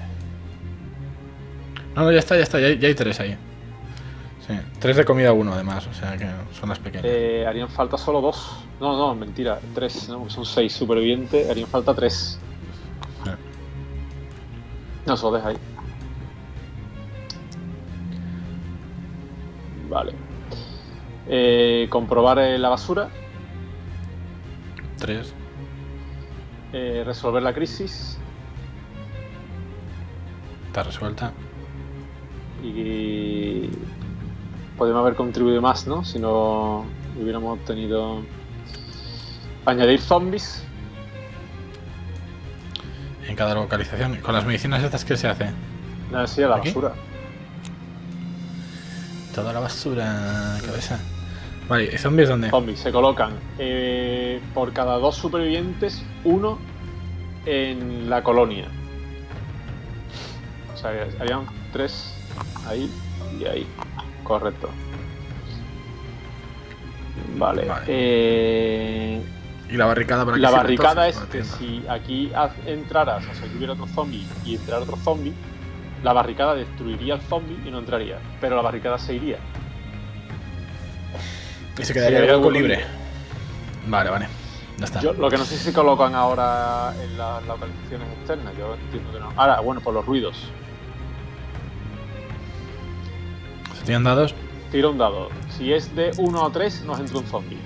No, no, ya está, ya está, ya hay, ya hay tres ahí. Sí, tres de comida uno además, o sea que son las pequeñas. Eh, harían falta solo dos. No, no, mentira, tres, ¿no? Son seis supervivientes, harían falta tres. Sí. No, eso lo deja ahí. Vale. Eh, comprobar eh, la basura. Tres. Eh, resolver la crisis. Está resuelta. Y podemos haber contribuido más, ¿no? Si no hubiéramos obtenido... Añadir zombies. En cada localización. ¿Con las medicinas estas qué se hace? No, sí, a la ¿Aquí? basura. Toda la basura, cabeza. Vale, ¿y zombies dónde? Zombies se colocan eh, por cada dos supervivientes, uno en la colonia. O sea, harían tres ahí y ahí. Correcto. Vale. vale. Eh, ¿Y la barricada para qué La sirve, barricada entonces? es que si aquí entraras, o sea, si hubiera otro zombie y entrara otro zombie, la barricada destruiría al zombie y no entraría, pero la barricada se iría. Y se quedaría el hueco libre. Vale, vale. Ya está. Yo, lo que no sé si se colocan ahora en las localizaciones externas, yo entiendo que no. Ahora, bueno, por los ruidos. ¿Se tiran dados? Tira un dado. Si es de uno a tres, nos entra un zombie.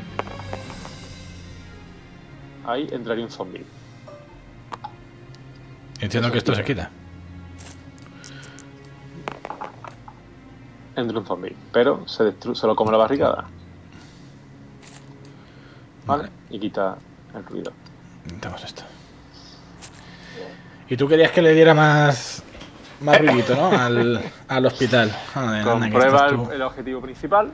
Ahí entraría un zombie. Entiendo Eso que esto quita. se quita. Entra un zombie, pero se, destru se lo come la barricada. Vale. vale. Y quita el ruido. Intentamos esto. Y tú querías que le diera más más ruidito, ¿no? Al, al hospital. Joder, Comprueba el, el objetivo principal.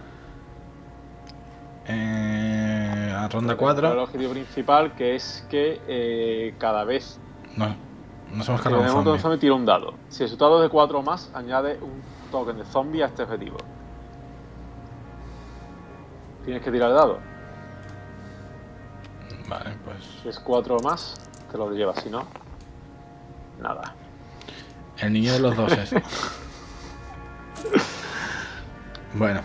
Eh, a ronda cuatro. El objetivo principal que es que eh, cada vez... No, nos hemos cargado un zombie. un zombie. Tira un dado. Si el resultado es de cuatro o más, añade un token de zombie a este objetivo. Tienes que tirar el dado. Vale, pues... Si es cuatro o más, te lo llevas. Si no, nada. El niño de los doses. Bueno.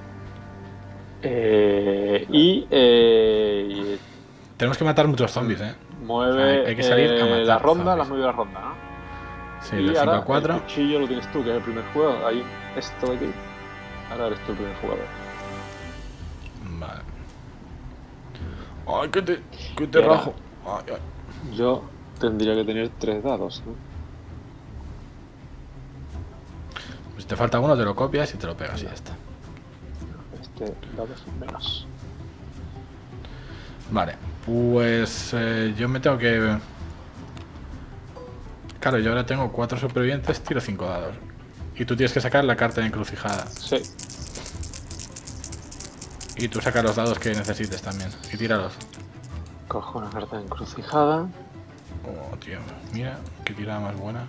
Eh, y, eh, tenemos que matar muchos zombies, ¿eh? Mueve o sea, hay que salir eh, a matar la ronda, zombies. la mueve la ronda, ¿no? Sí, y de cinco a cuatro. El cuchillo lo tienes tú, que es el primer jugador. Ahí, esto de aquí. Ahora eres tú el primer jugador. Vale. Ay, que te, que te rajo. Ay, ay. Yo tendría que tener tres dados, ¿no? Si te falta uno, te lo copias y te lo pegas y ya está. Este dado es un menos. Vale, pues eh, yo me tengo que... Claro, yo ahora tengo cuatro supervivientes, tiro cinco dados. Y tú tienes que sacar la carta de encrucijada. Sí. Y tú sacas los dados que necesites también. Y tíralos. Cojo una carta de encrucijada. Oh, tío. Mira, qué tirada más buena.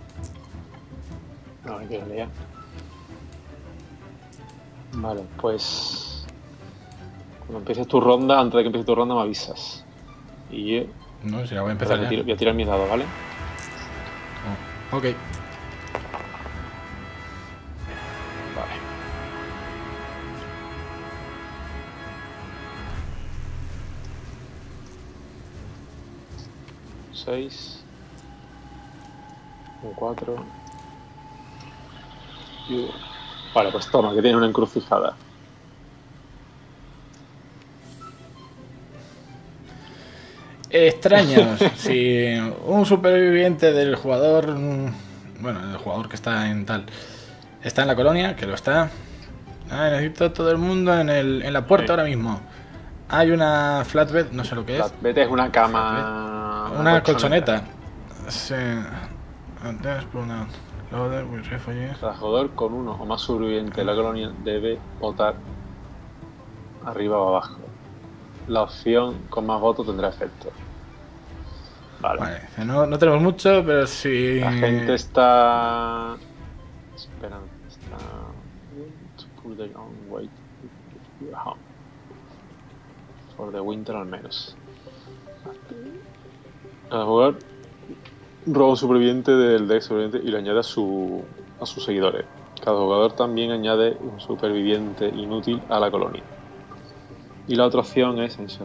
No, me quiero liar. Vale, pues... Cuando empieces tu ronda, antes de que empiece tu ronda me avisas. Y yo... No, si la voy a empezar ya. Tiro, voy a tirar mis dados, ¿vale? Oh, ok. Vale. Seis. Un cuatro. Y uno. Vale, pues toma, que tiene una encrucijada. Extraños. Si un superviviente del jugador, bueno, el jugador que está en tal, está en la colonia, que lo está. Ah, necesito todo el mundo en, el, en la puerta, sí, ahora mismo. Hay una flatbed, no sé lo que es. Flatbed es una cama... Una, una colchoneta. Sí. Antes por una... Cada jugador con uno o más supervivientes de la colonia debe votar arriba o abajo. La opción con más votos tendrá efecto. Vale. Vale. No, no tenemos mucho, pero si... La gente está... Espera, está... Put the on wait. For the winter al menos. Cada jugador roba un superviviente del deck superviviente y lo añade a, su, a sus seguidores. Cada jugador también añade un superviviente inútil a la colonia. Y la otra opción es... O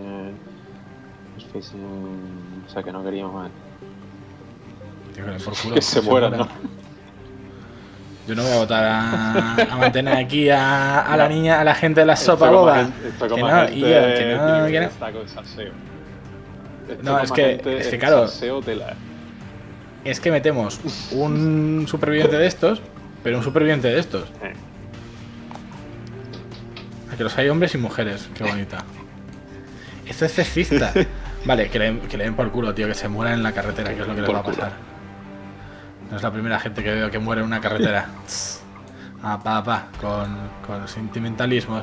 sea, que no queríamos más. Tío, que, por culo, que se mueran, se ¿no? Yo no voy a votar a, a mantener aquí a, a la niña, a la gente de la sopa boba. Esto que como no, gente y yo, que no, que no. saco de salseo. Esto No, es que, es que claro, salseo tela. Es que metemos un superviviente de estos, pero un superviviente de estos. Eh. A que los hay hombres y mujeres, qué bonita. Esto es sexista. Vale, que le, que le den por culo, tío, que se mueran en la carretera, que es lo que les va a pasar. No es la primera gente que veo que muere en una carretera. Ah, pa, pa, con, con sentimentalismos.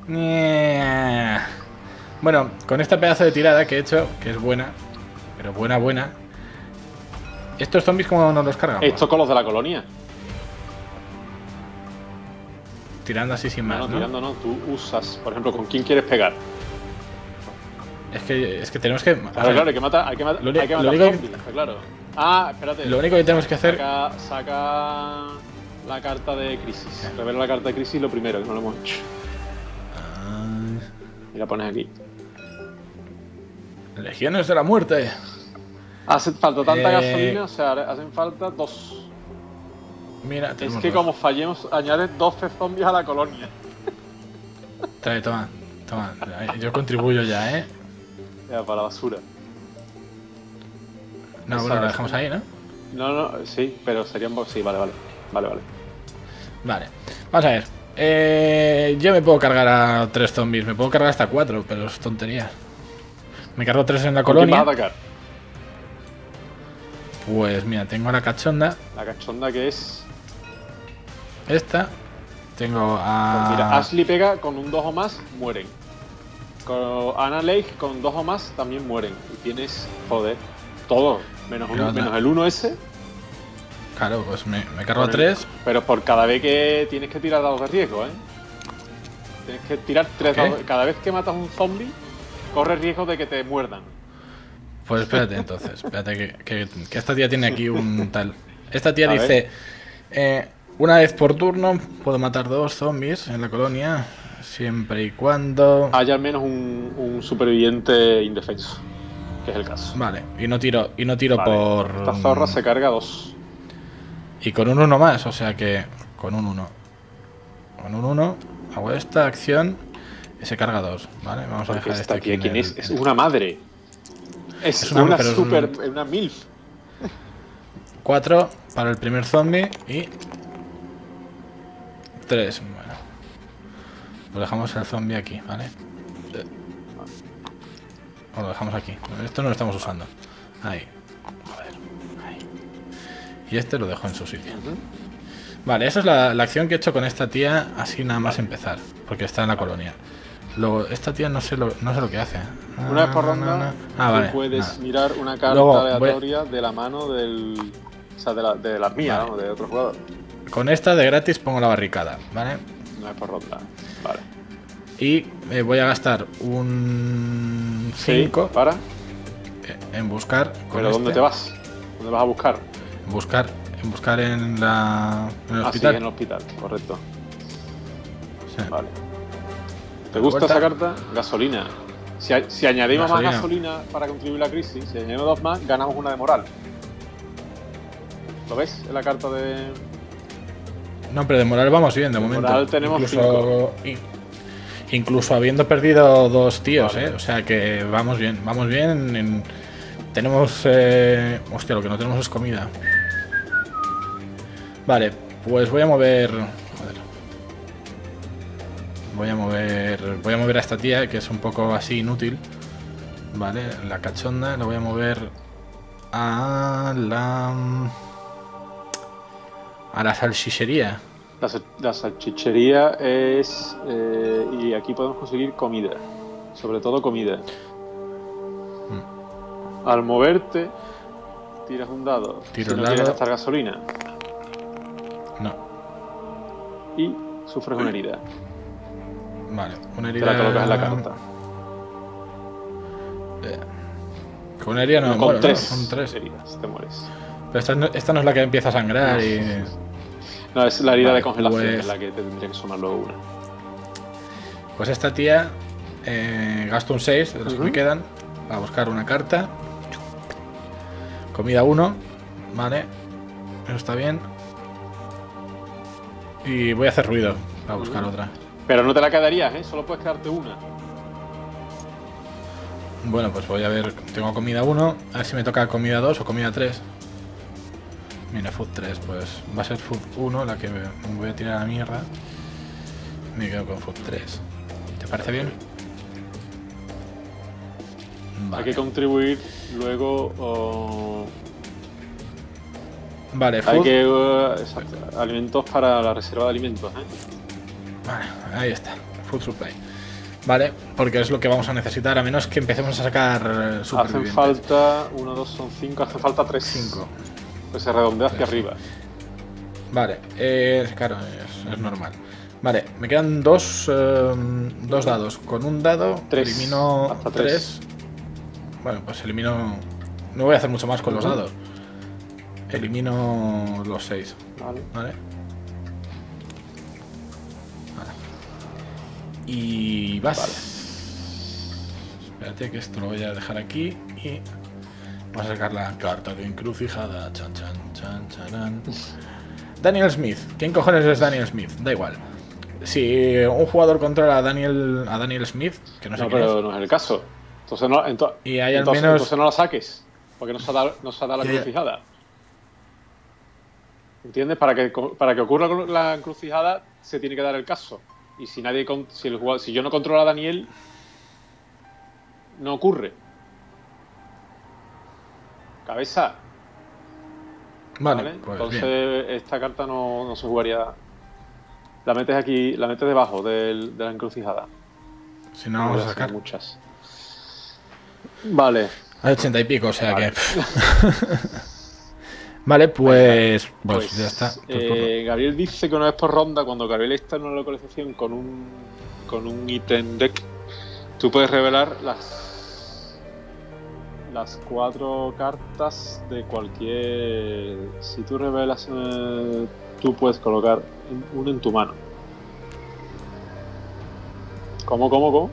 Bueno, con esta pedazo de tirada que he hecho, que es buena, pero buena, buena. ¿Estos zombies cómo nos los cargamos? Estos con los de la colonia. Tirando así sin más, no, no, ¿no? tirando no. Tú usas, por ejemplo, ¿con quién quieres pegar? Es que, es que tenemos que... Claro, claro, hay que matar, hay que matar, lo, hay que matar lo zombies, que... claro. Ah, espérate. Lo único que tenemos que hacer... Saca, saca la carta de crisis. Revela la carta de crisis lo primero, que no lo hemos hecho. Ah... Y la pones aquí. Legiones de la muerte. Hace falta tanta eh... gasolina, o sea, hacen falta dos. Mira, es que dos. como fallemos, añades doce zombies a la colonia. Trae, toma, toma. Yo contribuyo ya, ¿eh? Ya, para la basura. No, Esa bueno, lo es. dejamos ahí, ¿no? No, no, sí, pero serían... Sí, vale, vale. Vale, vale. Vale. Vamos a ver. Eh, yo me puedo cargar a tres zombies. Me puedo cargar hasta cuatro, pero es tontería. Me cargo tres en la ¿Con colonia. quién vas a atacar? Pues mira, tengo a la cachonda. La cachonda que es... Esta. Tengo a... Pues mira, Ashley pega con un dos o más, mueren. Con Anna Lake con dos o más también mueren. Y tienes, joder, todo. Menos, un, menos el uno ese. Claro, pues me, me cargo a tres. Pero por cada vez que tienes que tirar dados de riesgo, ¿eh? Tienes que tirar tres ¿Qué? dados. Cada vez que matas un zombie, corres riesgo de que te muerdan. Pues espérate entonces, espérate que, que, que esta tía tiene aquí un tal. Esta tía A dice, eh, una vez por turno puedo matar dos zombies en la colonia, siempre y cuando... Haya al menos un, un superviviente indefenso, que es el caso. Vale, y no tiro, y no tiro Vale. por... Esta zorra se carga dos. Y con un uno más, o sea que con un uno. Con un uno hago esta acción y se carga dos, ¿vale? Vamos a Porque dejar esta este aquí. tía, ¿quién en es? el- Es una madre. Es, Es una- una, pero es super... un- una milf. cuatro para el primer zombie y tres. Bueno. Lo dejamos el zombie aquí, ¿vale? O lo dejamos aquí. Esto no lo estamos usando. Ahí. Joder. Ahí. Y este lo dejo en su sitio. Vale, esa es la, la acción que he hecho con esta tía, así nada más empezar. Porque está en la colonia. Luego, esta tía no sé lo, no sé lo que hace. Una vez por ronda, no, no, no. Ah, tú vale, puedes nada. mirar una carta Luego, aleatoria de la mano del... O sea, de, la, de las mías, Vale. ¿no? De otro jugador. Con esta de gratis pongo la barricada, ¿vale? Una vez por ronda. Vale. Y eh, voy a gastar un cinco Sí, para. en buscar. Con ¿Pero dónde este, te vas? ¿Dónde vas a buscar? En buscar, en buscar en, la, en el Ah, sí, hospital. en el hospital, correcto. Sí. Vale. ¿Te gusta vuelta. esa carta? Gasolina. Si, a- si añadimos Gasolina. más gasolina para contribuir a la crisis, si añadimos dos más, ganamos una de moral. ¿Lo ves? En la carta de... No, pero de moral vamos bien, de, De momento. moral tenemos incluso, in- incluso habiendo perdido dos tíos, Vale. ¿eh? O sea que vamos bien, vamos bien. en- tenemos... Eh, hostia, lo que no tenemos es comida. Vale, pues voy a mover... Joder. Voy a mover... Voy a mover a esta tía, que es un poco así inútil. Vale, la cachonda la voy a mover a la... A la salchichería. La, sal- la salchichería es... eh, y aquí podemos conseguir comida. Sobre todo comida. Al moverte, tiras un dado. Tiro si el no quieres dado. gastar gasolina. No. Y sufres una herida. Vale, una Te herida... la colocas en la carta. Eh, Con una herida no me Con muero, ¿no? tres, Son tres. heridas, te mueres. Pero esta no, esta no es la que empieza a sangrar y... No, es la herida Vale, de congelación, pues- es la que te tendría que sumar luego una. Pues esta tía... Eh, gasto un seis de los que Ujú. me quedan para buscar una carta. Comida uno. Vale. Eso está bien. Y voy a hacer ruido para buscar Ujú. otra. Pero no te la quedarías, ¿eh? Solo puedes quedarte una. Bueno, pues voy a ver. Tengo comida uno. A ver si me toca comida dos o comida tres. Mira, food tres. Pues va a ser food uno la que me me voy a tirar a la mierda. Me quedo con food tres. ¿Te parece bien? Hay Vale. que contribuir luego. oh, Vale, hay food. que. eh, exacto, alimentos para la reserva de alimentos, ¿eh? Vale, ahí está. Food supply. Vale, porque es lo que vamos a necesitar, a menos que empecemos a sacar eh, Hacen supervivientes. falta. Uno, dos, son cinco. Hacen falta tres. Cinco. Pues se redondea hacia Tres. arriba. Vale, eh, claro, es, es normal. Vale, me quedan dos, eh, dos dados. Con un dado Tres. elimino Hasta tres. tres. Bueno, pues elimino... No voy a hacer mucho más con los Ujú. dados. Elimino los seis. Vale. Vale. Vale. Y vas. Vale. Espérate que esto lo voy a dejar aquí y vamos a sacar la carta de encrucijada. Chan, chan, chan, charán. Daniel Smith. ¿Quién cojones es Daniel Smith? Da igual. Si un jugador controla a Daniel, a Daniel Smith, que no sé No, quién pero es, no es el caso. Entonces no, ento- Y hay al entonces, menos- entonces no la saques. Porque no se ha dado, no se ha dado la Ya, ya. encrucijada. ¿Entiendes? Para que, para que ocurra la encrucijada se tiene que dar el caso. Y si nadie con- si, el jugador, si yo no controlo a Daniel, no ocurre. Cabeza. Vale, ¿Vale? pues Entonces bien. esta carta no, no se jugaría. La metes aquí, la metes debajo del- de la encrucijada. Si no, vamos a Voy hacer sacar. muchas. Vale. Hay ochenta y pico, o sea Vale. que. Vale, pues. Pues, Pues, ya está. Pues, eh, Gabriel dice que una vez por ronda, cuando Gabriel está en una localización con un con un ítem deck, tú puedes revelar las las cuatro cartas de cualquier. Si tú revelas, eh, tú puedes colocar uno en tu mano. ¿Cómo, cómo, cómo?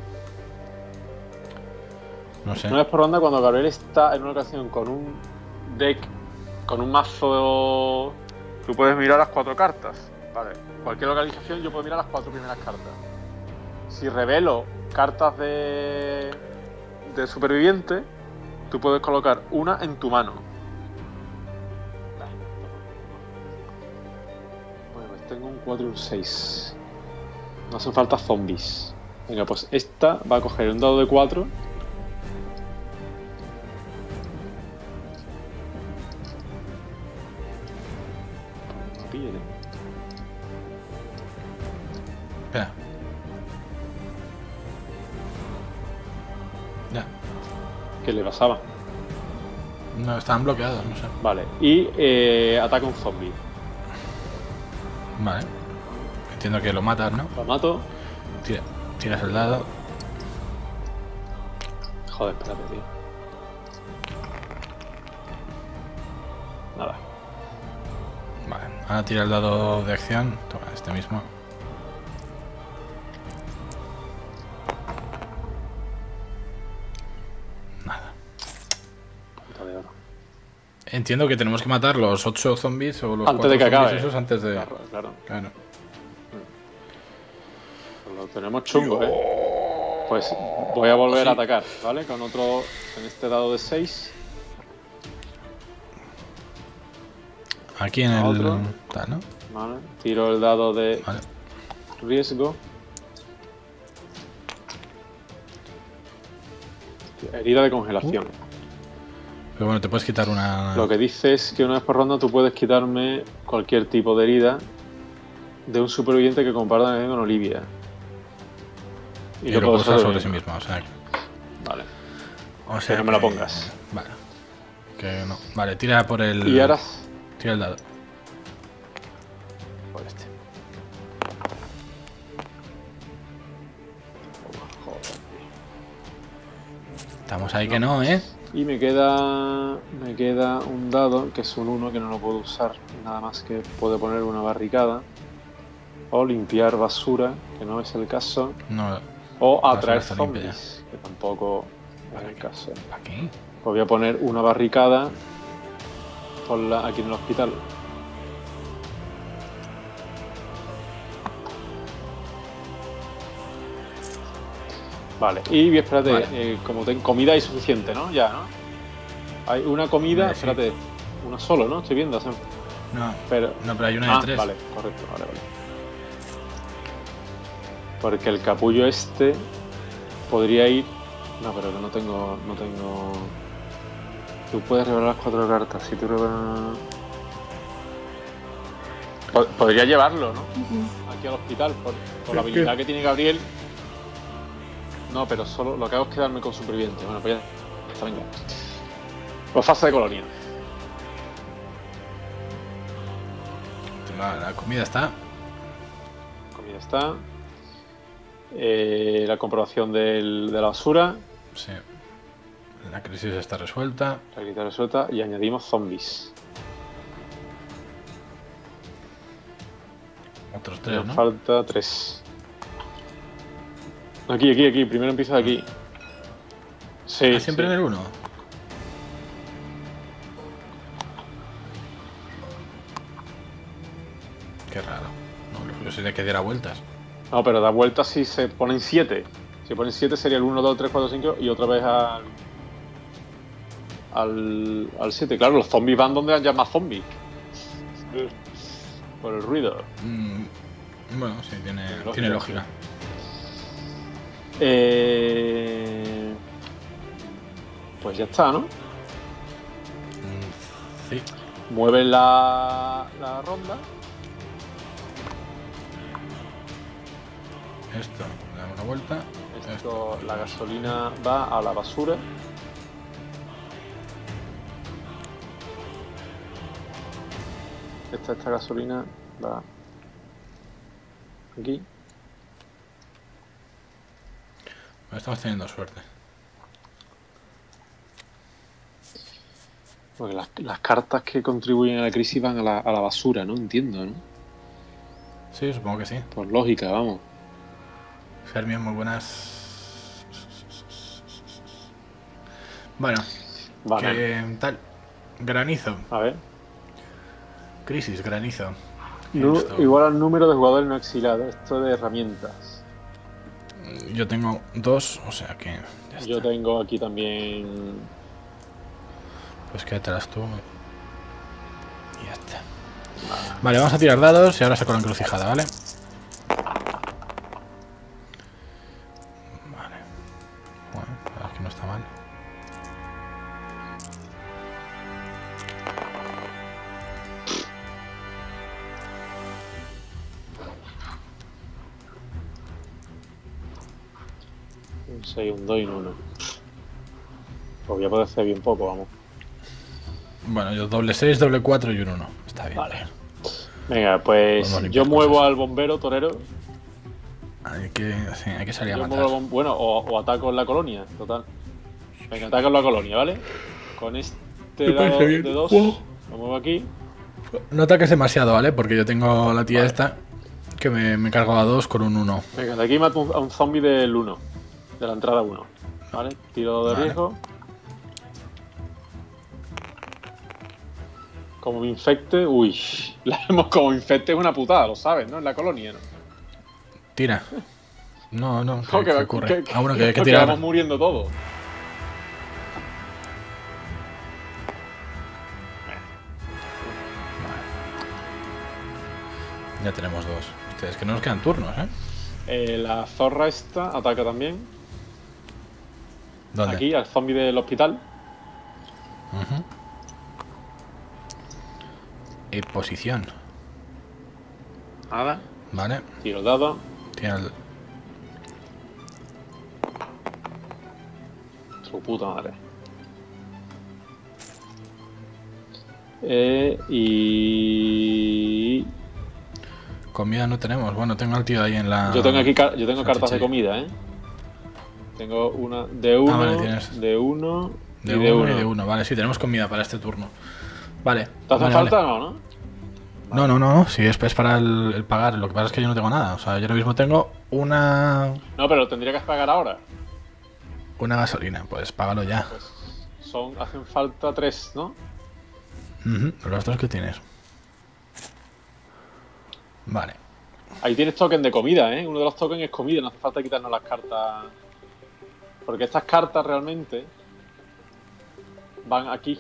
no sé. Una vez por ronda, cuando Gabriel está en una ocasión con un deck, con un mazo, tú puedes mirar las cuatro cartas. Vale. Cualquier localización yo puedo mirar las cuatro primeras cartas. Si revelo cartas de, de superviviente, tú puedes colocar una en tu mano. Bueno, pues tengo un cuatro y un seis. No hacen falta zombies. Venga, pues esta va a coger un dado de cuatro. No pille, ¿eh? Espera. Ya. ¿Qué le pasaba? No, estaban bloqueados, no sé. Vale. Y eh, ataca un zombie. Vale. Entiendo que lo matas, ¿no? Lo mato. Tira, tiras el dado. Joder, espérate, tío. Nada. Vale. Ahora tira el dado de acción. Toma, este mismo. Nada. Puta de oro. Entiendo que tenemos que matar los ocho zombies o los Antes de que cuatro zombies acabe. esos antes de... Claro, claro. Claro. Pues lo tenemos chungo, ¿eh? Pues voy a volver Sí. a atacar, ¿vale? Con otro, en este dado de seis. Aquí en el... Otro. Tal, ¿no? Vale. Tiro el dado de Vale. riesgo. Herida de congelación. Pero bueno, te puedes quitar una... Lo que dice es que una vez por ronda tú puedes quitarme cualquier tipo de herida de un superviviente que comparta nivel con Olivia. Y lo puedo usar sobre sí mismo, o sea que... Vale. O sea Que no me la que- pongas. Vale. Que no. Vale, tira por el... Y ahora... Tira el dado. Por este. Joder. Estamos ahí que no, ¿eh? Y me queda me queda un dado que es un uno que no lo puedo usar nada más que puede poner una barricada o limpiar basura, que no es el caso, No. o Basura atraer está limpia zombies, que tampoco es el caso. ¿Aquí? Pues voy a poner una barricada por la, aquí en el hospital. Vale, y espérate, Vale. eh, como ten, comida hay suficiente, ¿no? Ya, ¿no? Hay una comida, Hombre, sí. espérate, una solo, ¿no? Estoy viendo, hacen- No. pero... No, pero hay una Ah, de tres. vale, correcto, vale, vale. Porque el capullo este podría ir... No, pero que no tengo... No tengo... Tú puedes revelar las cuatro cartas. Si tú revelas... Po- Podría llevarlo, ¿no? Aquí al hospital, por, por la ¿Qué? habilidad que tiene Gabriel. No, pero solo lo que hago es quedarme con superviviente. Bueno, pues ya está, venga. Pues fase de colonia. La, la comida está. Comida está. Eh, la comprobación del- de la basura. Sí. La crisis está resuelta. La grita resuelta. Y añadimos zombies. Otros Me tres, ¿no? falta tres. Aquí, aquí, aquí. Primero empiezo de aquí. Sí, Ah, siempre sí. en el uno. Qué raro. No, lo suyo sería que diera vueltas. No, pero da vueltas si se ponen siete. Si ponen siete sería el uno, dos, tres, cuatro, cinco y otra vez al. Al, al siete. Claro, los zombies van donde haya más zombies. Por el ruido. Mm, bueno, sí, tiene, lógica. tiene lógica. Eh... Pues ya está, ¿no? Mm, sí. Mueven la, la ronda. Esto, le damos la vuelta. Esto, la gasolina va a la basura. Esta, esta gasolina va aquí. Estamos teniendo suerte. Porque las, las cartas que contribuyen a la crisis van a la, a la basura, ¿no? Entiendo, ¿no? Sí, supongo que sí. Por lógica, vamos. Fermión, muy buenas. Bueno, Vale. ¿qué tal? Granizo. A ver. Crisis, granizo. Nu- Esto. igual al número de jugadores no exiliados. Esto de herramientas. Yo tengo dos, o sea que ya está. Yo tengo aquí también. Pues quédatelas tú. Y ya está. Vale, vamos a tirar dados y ahora saco la encrucijada, ¿vale? Un seis, un dos y un uno. Pues voy a poder hacer bien poco, vamos. Bueno, yo doble seis, doble cuatro y un uno. Está bien. Vale. Venga, pues yo muevo cosas. Al bombero torero. Hay que, sí, hay que salir yo a matar. Bueno, o, o ataco en la colonia, total. Venga, ataco en la colonia, ¿vale? Con este dado de dos, wow. Lo muevo aquí. No ataques demasiado, ¿vale? Porque yo tengo la tía vale. esta que me, me cargo a dos con un uno. Venga, de aquí mato a un zombie del uno. De la entrada uno. ¿Vale? Tiro de vale. riesgo. Como me infecte, uy, la vemos como infecte es una putada, lo sabes, ¿no? En la colonia, ¿no? Tira. No, no, ¿qué, no, que, ¿qué ocurre? Que, que, ah, bueno, que hay que que tirar. vamos muriendo todos. Ya tenemos dos. Ustedes que no nos quedan turnos, ¿eh? eh la zorra esta ataca también. ¿Dónde? Aquí, al zombie del hospital. Uh-huh. En posición. Nada. Vale. Tiro dado. Tiene el... Su puta madre. Eh, y... Comida no tenemos. Bueno, tengo al tío ahí en la... Yo tengo aquí yo tengo cartas de comida, ¿eh? Tengo una de uno, ah, vale, tienes... de uno de y uno de uno. y de uno. Vale, sí, tenemos comida para este turno. Vale. ¿Te hace vale, falta vale. o no, no? No, no, no, si es, es para el, el pagar. Lo que pasa es que yo no tengo nada. O sea, yo ahora mismo tengo una... No, pero tendría que pagar ahora. Una gasolina, pues págalo ya. Pues son, hacen falta tres, ¿no? Uh-huh. Los dos que tienes. Vale. Ahí tienes token de comida, ¿eh? Uno de los tokens es comida, no hace falta quitarnos las cartas. Porque estas cartas realmente van aquí.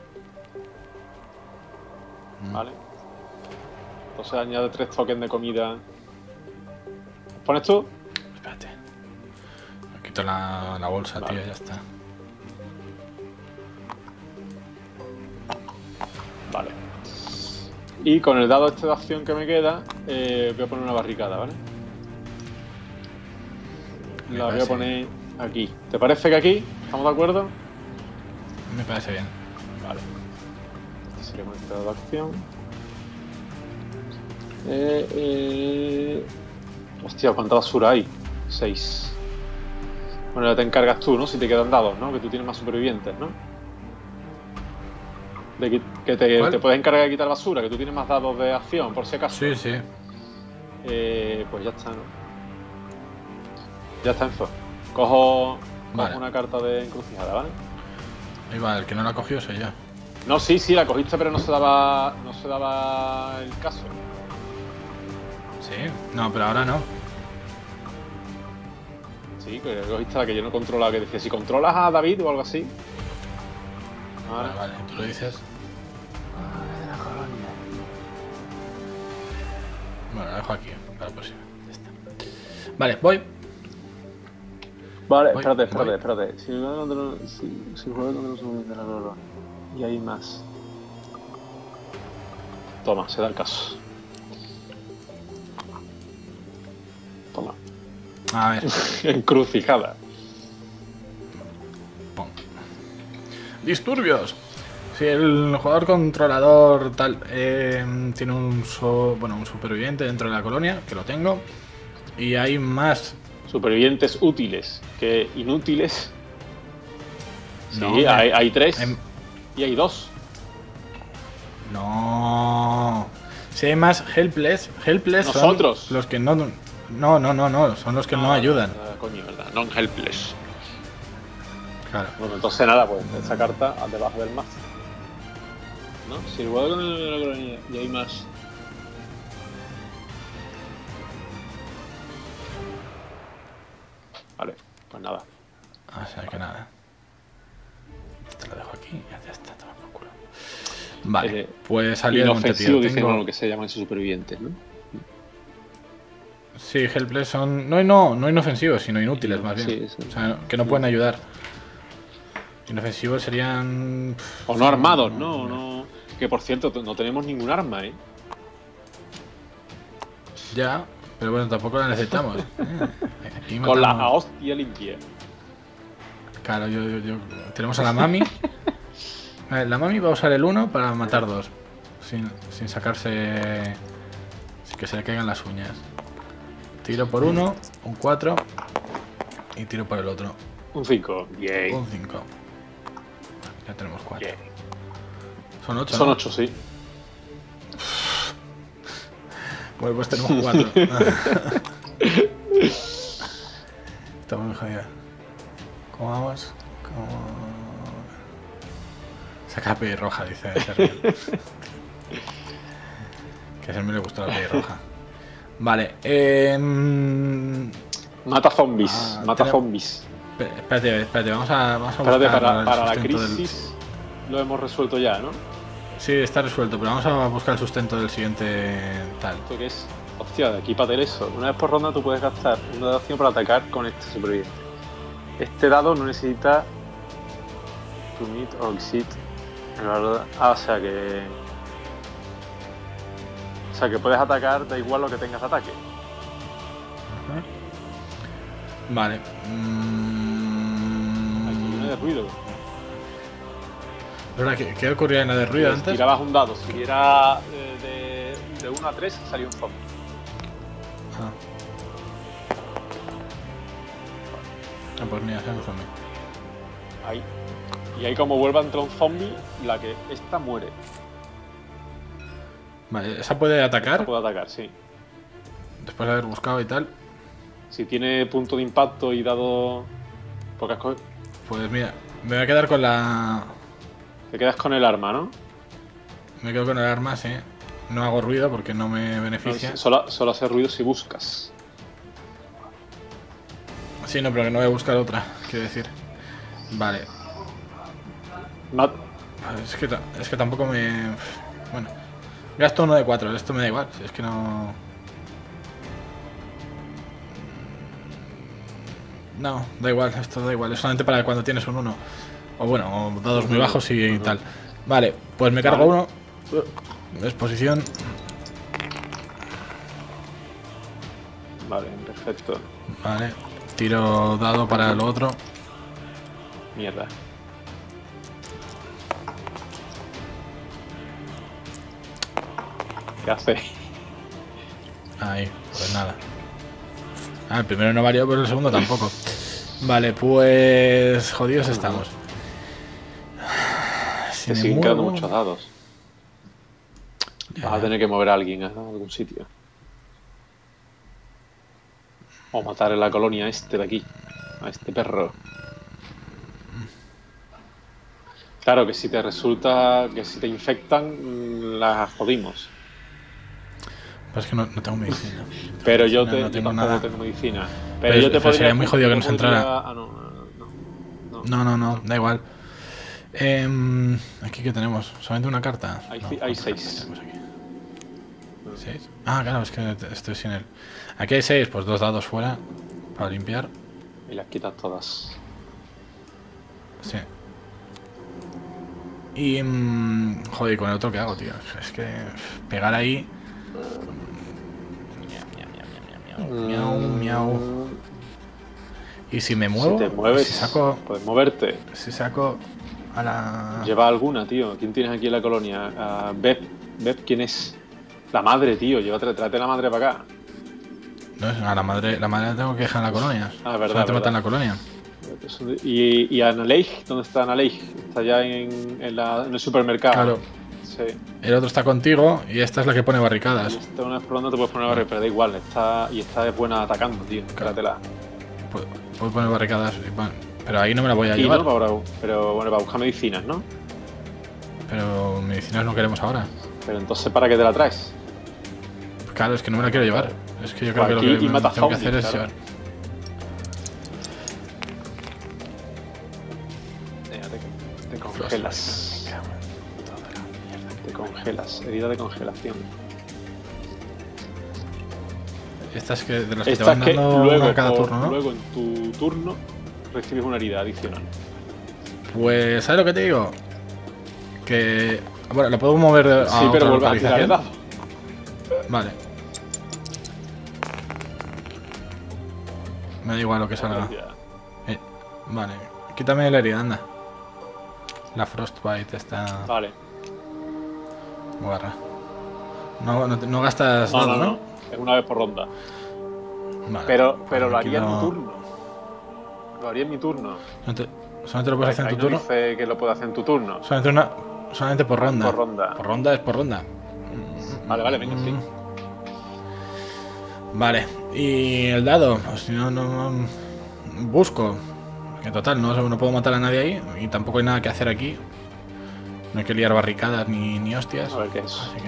Mm. ¿Vale? Entonces añade tres tokens de comida. ¿Pones tú? Espérate. Me quito la, la bolsa, vale. Tío, ya está. Vale. Y con el dado este de acción que me queda, eh, voy a poner una barricada, ¿vale? Me la voy a poner aquí. ¿Te parece que aquí? ¿Estamos de acuerdo? Me parece bien. Vale. Este sería con este dado de acción. Eh, eh... Hostia, ¿cuánta basura hay? Seis. Bueno, ya te encargas tú, ¿no? Si te quedan dados, ¿no? Que tú tienes más supervivientes, ¿no? De que, que te, te puedes encargar de quitar basura, que tú tienes más dados de acción, por si acaso. Sí, sí. Eh, pues ya está, ¿no? Ya está, Enzo. Cojo, vale. cojo una carta de encrucijada, ¿vale? Ahí va, el que no la cogió soy yo. No, sí, sí, la cogiste, pero no se daba, no se daba el caso. Sí, no, pero ahora no. Sí, que cogiste la que yo no controlaba, que decía, si controlas a David o algo así. Vale, vale, tú lo dices. Ah, de la colonia. Bueno, lo dejo aquí, para la próxima. Ya está. Vale, voy. Vale, voy, espérate, espérate, voy. espérate. Si juega contra los, si, si juega contra los zombies de la colonia y hay más. Toma, se da el caso. Toma. A ver. Encrucijada. Pum. Disturbios. Si el jugador controlador tal eh, tiene un so, bueno un superviviente dentro de la colonia, que lo tengo, y hay más supervivientes útiles que inútiles. No, sí, hay, hay tres hay... y hay dos. No. Si hay más helpless, helpless nosotros son los que no no no no no son los que no, no ayudan. Verdad, coño, verdad, non helpless. Claro. Bueno, entonces nada, pues esa carta debajo del mazo. ¿No? Si el jugador con la colonia y hay más. Vale, pues nada. O sea que nada. Te lo dejo aquí, ya está, toma por culo. Vale, eh, pues salir inofensivo, dicen tengo... lo que se llaman supervivientes, ¿no? Sí, helpless son. No, no, no inofensivos, sino inútiles, más bien. Sí, sí. O sea, que no pueden ayudar. Inofensivos serían. O no armados, ¿no? no Que por cierto, no tenemos ningún arma, ¿eh? Ya, pero bueno, tampoco la necesitamos. Con la hostia limpia. Claro, yo, yo, yo- tenemos a la mami. A ver, la mami va a usar el uno para matar dos. Sin, sin sacarse... Sin que se le caigan las uñas. Tiro por uno, un cuatro. Y tiro por el otro. Un cinco. Bien. Un cinco. Ya tenemos cuatro. Bien. Son ocho. Son ¿no? ocho, sí. Bueno, pues tenemos cuatro. Estamos muy jodidos. ¿Cómo vamos? ¿Cómo... Saca la pelirroja, dice Sergio. Que a Sergio le gustó la pelirroja. Vale, eh... Mata zombies. Ah, mata tenemos- zombies. Espérate, espérate, espérate, vamos a, vamos a Espérate, buscar para, el para la sustento del- crisis lo hemos resuelto ya, ¿no? Sí, está resuelto, pero vamos a buscar el sustento del siguiente tal. Esto que es, hostia, equípate eso. Una vez por ronda tú puedes gastar una de acción para atacar con este superviviente. Este dado no necesita to meet or exceed. la verdad- Ah, o sea que. O sea que puedes atacar, da igual lo que tengas de ataque. Vale. Aquí Mm... viene de ruido. ¿Verdad? ¿Qué, qué ocurría en la de ruido Pues antes? tirabas un dado. Si era eh, de, de uno a tres, salía un zombie. Ah. Ah, pues mira, se han zombie. Ahí. Y ahí, como vuelva a entrar un zombie, la que esta muere. Vale, esa puede atacar No puede atacar, sí. después de haber buscado y tal. Si tiene punto de impacto y dado. Porque has co- Pues mira, me voy a quedar con la. te quedas con el arma, ¿no? Me quedo con el arma, sí. No hago ruido porque no me No, beneficia. solo, solo hace ruido si buscas. Sí, no, pero que no voy a buscar otra, quiero decir. Vale. Mat- Pues Es que, ta- es que tampoco me. Bueno. Gasto uno de cuatro, esto me da igual. Si es que no. No, da igual, esto da igual. Es solamente para cuando tienes un uno. O bueno, o dados muy bajos y, y tal. Vale, pues me cargo Vale. uno. Exposición. Vale, perfecto. Vale. Tiro dado para lo otro. Mierda. ¿Qué hace? Ahí, pues nada. Ah, el primero no varió, pero el segundo tampoco. Vale, pues. Jodidos estamos. Si Te me siguen quedando muevo- muchos dados. Ya, Vas a ya. tener que mover a alguien a algún sitio. O matar en la colonia a este de aquí. A este perro. Claro que si te resulta. Que si te infectan, mm, las jodimos. Pues es que no, no tengo medicina. Pero yo, medicina, te, no yo tengo tampoco nada. tengo medicina. Pero, Pero yo es- te pero podría. sería muy jodido que yo nos podría- entrara. Ah, no, no, no. No, no, no, da igual. Em, aquí que tenemos, solamente una carta. Hay No, ci- hay ¿cuántas seis. cartas tenemos aquí? ¿Seis? Ah, claro, es que estoy sin él. Aquí hay seis, pues dos dados fuera para limpiar. Y las quitas todas. Sí. Y. mm, joder, ¿con el otro qué hago, tío? Es que pegar ahí. Miau, miau. Y si me muevo, Si te mueves, si saco, puedes moverte. si saco a la. Lleva alguna, tío. ¿Quién tienes aquí en la colonia? A Beb. Beb, ¿quién es? La madre, tío. Llévate, tráete la madre para acá. No, es a la madre, la madre la tengo que dejar en la colonia. Ah, verdad, Solo te matan verdad. en la colonia. ¿Y, y Analeij? ¿Dónde está Analeij? Está ya en, en, la- en el supermercado. Claro. Sí. El otro está contigo y esta es la que pone Y barricadas. esta una vez por donde te puedes poner barrio, pero da igual. Está, y esta es buena atacando, tío. Tráetela. Pu- Puedo poner barricadas, y bueno, pero ahí no me la voy a Y llevar. no, para, pero bueno, para buscar medicinas, ¿no? Pero medicinas no queremos ahora. Pero entonces, ¿para qué te la traes? Claro, es que no me la quiero llevar. Es que yo creo que lo Aquí que y me mata tengo que zombies, hacer es claro. llevar. Venga, te, te congelas. Te congelas. Herida de congelación. Estas que de las que te Esta van es que dando luego, una a cada por- turno, ¿no? luego en tu turno recibes una herida adicional. Pues, ¿sabes lo que te digo? Que. Bueno, lo puedo mover de- a Sí, pero otra vuelves a tirar el localización. dado. Vale. Me da igual lo que salga. Ya. Eh, vale. quítame la herida, anda. La Frostbite está... Vale. Guarra. No, no, no gastas No, nada, no, ¿no? no. Es una vez por ronda. Vale. Pero, pero lo Aquí haría en no- mi turno. Lo haría en mi turno. no te- Solamente lo puedes hacer en Ahí tu no turno. dice que lo puedo hacer en tu turno. Solamente una... Solamente por ronda. Por ronda. Por ronda es por ronda. Vale, vale, venga, sí. Vale. Y el dado, pues si no, no, no- busco. Que total, no, no puedo matar a nadie ahí. Y tampoco hay nada que hacer aquí. No hay que liar barricadas ni, ni hostias. A ver qué es eso. Así que...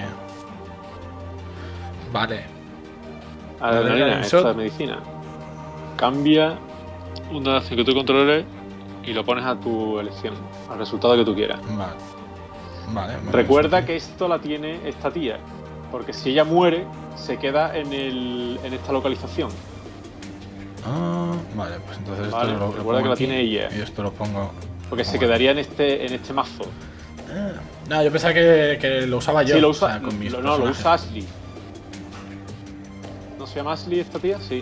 Vale. Adrenalina, Adrenalina, esta shot. es medicina. Cambia una acción que tú controles y lo pones a tu elección, al resultado que tú quieras. Vale. Vale. bueno, Recuerda eso- que esto la tiene esta tía, porque si ella muere, se queda en, el, en esta localización. Ah, vale, pues entonces Vale, esto lo, lo recuerda pongo que la aquí tiene ella. y esto lo pongo... Porque se Bueno. quedaría en este, en este mazo. Ah, no, yo pensaba que, que lo usaba yo. Sí, lo o usa. sea, con mis lo- no, lo personajes. usa Ashley. ¿No se llama Ashley esta tía? Sí.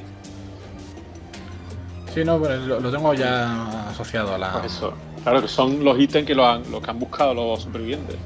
Sí, no, pero lo, lo tengo ya asociado a la... Pues eso. Claro que son los ítems que, lo han, los que han buscado los supervivientes.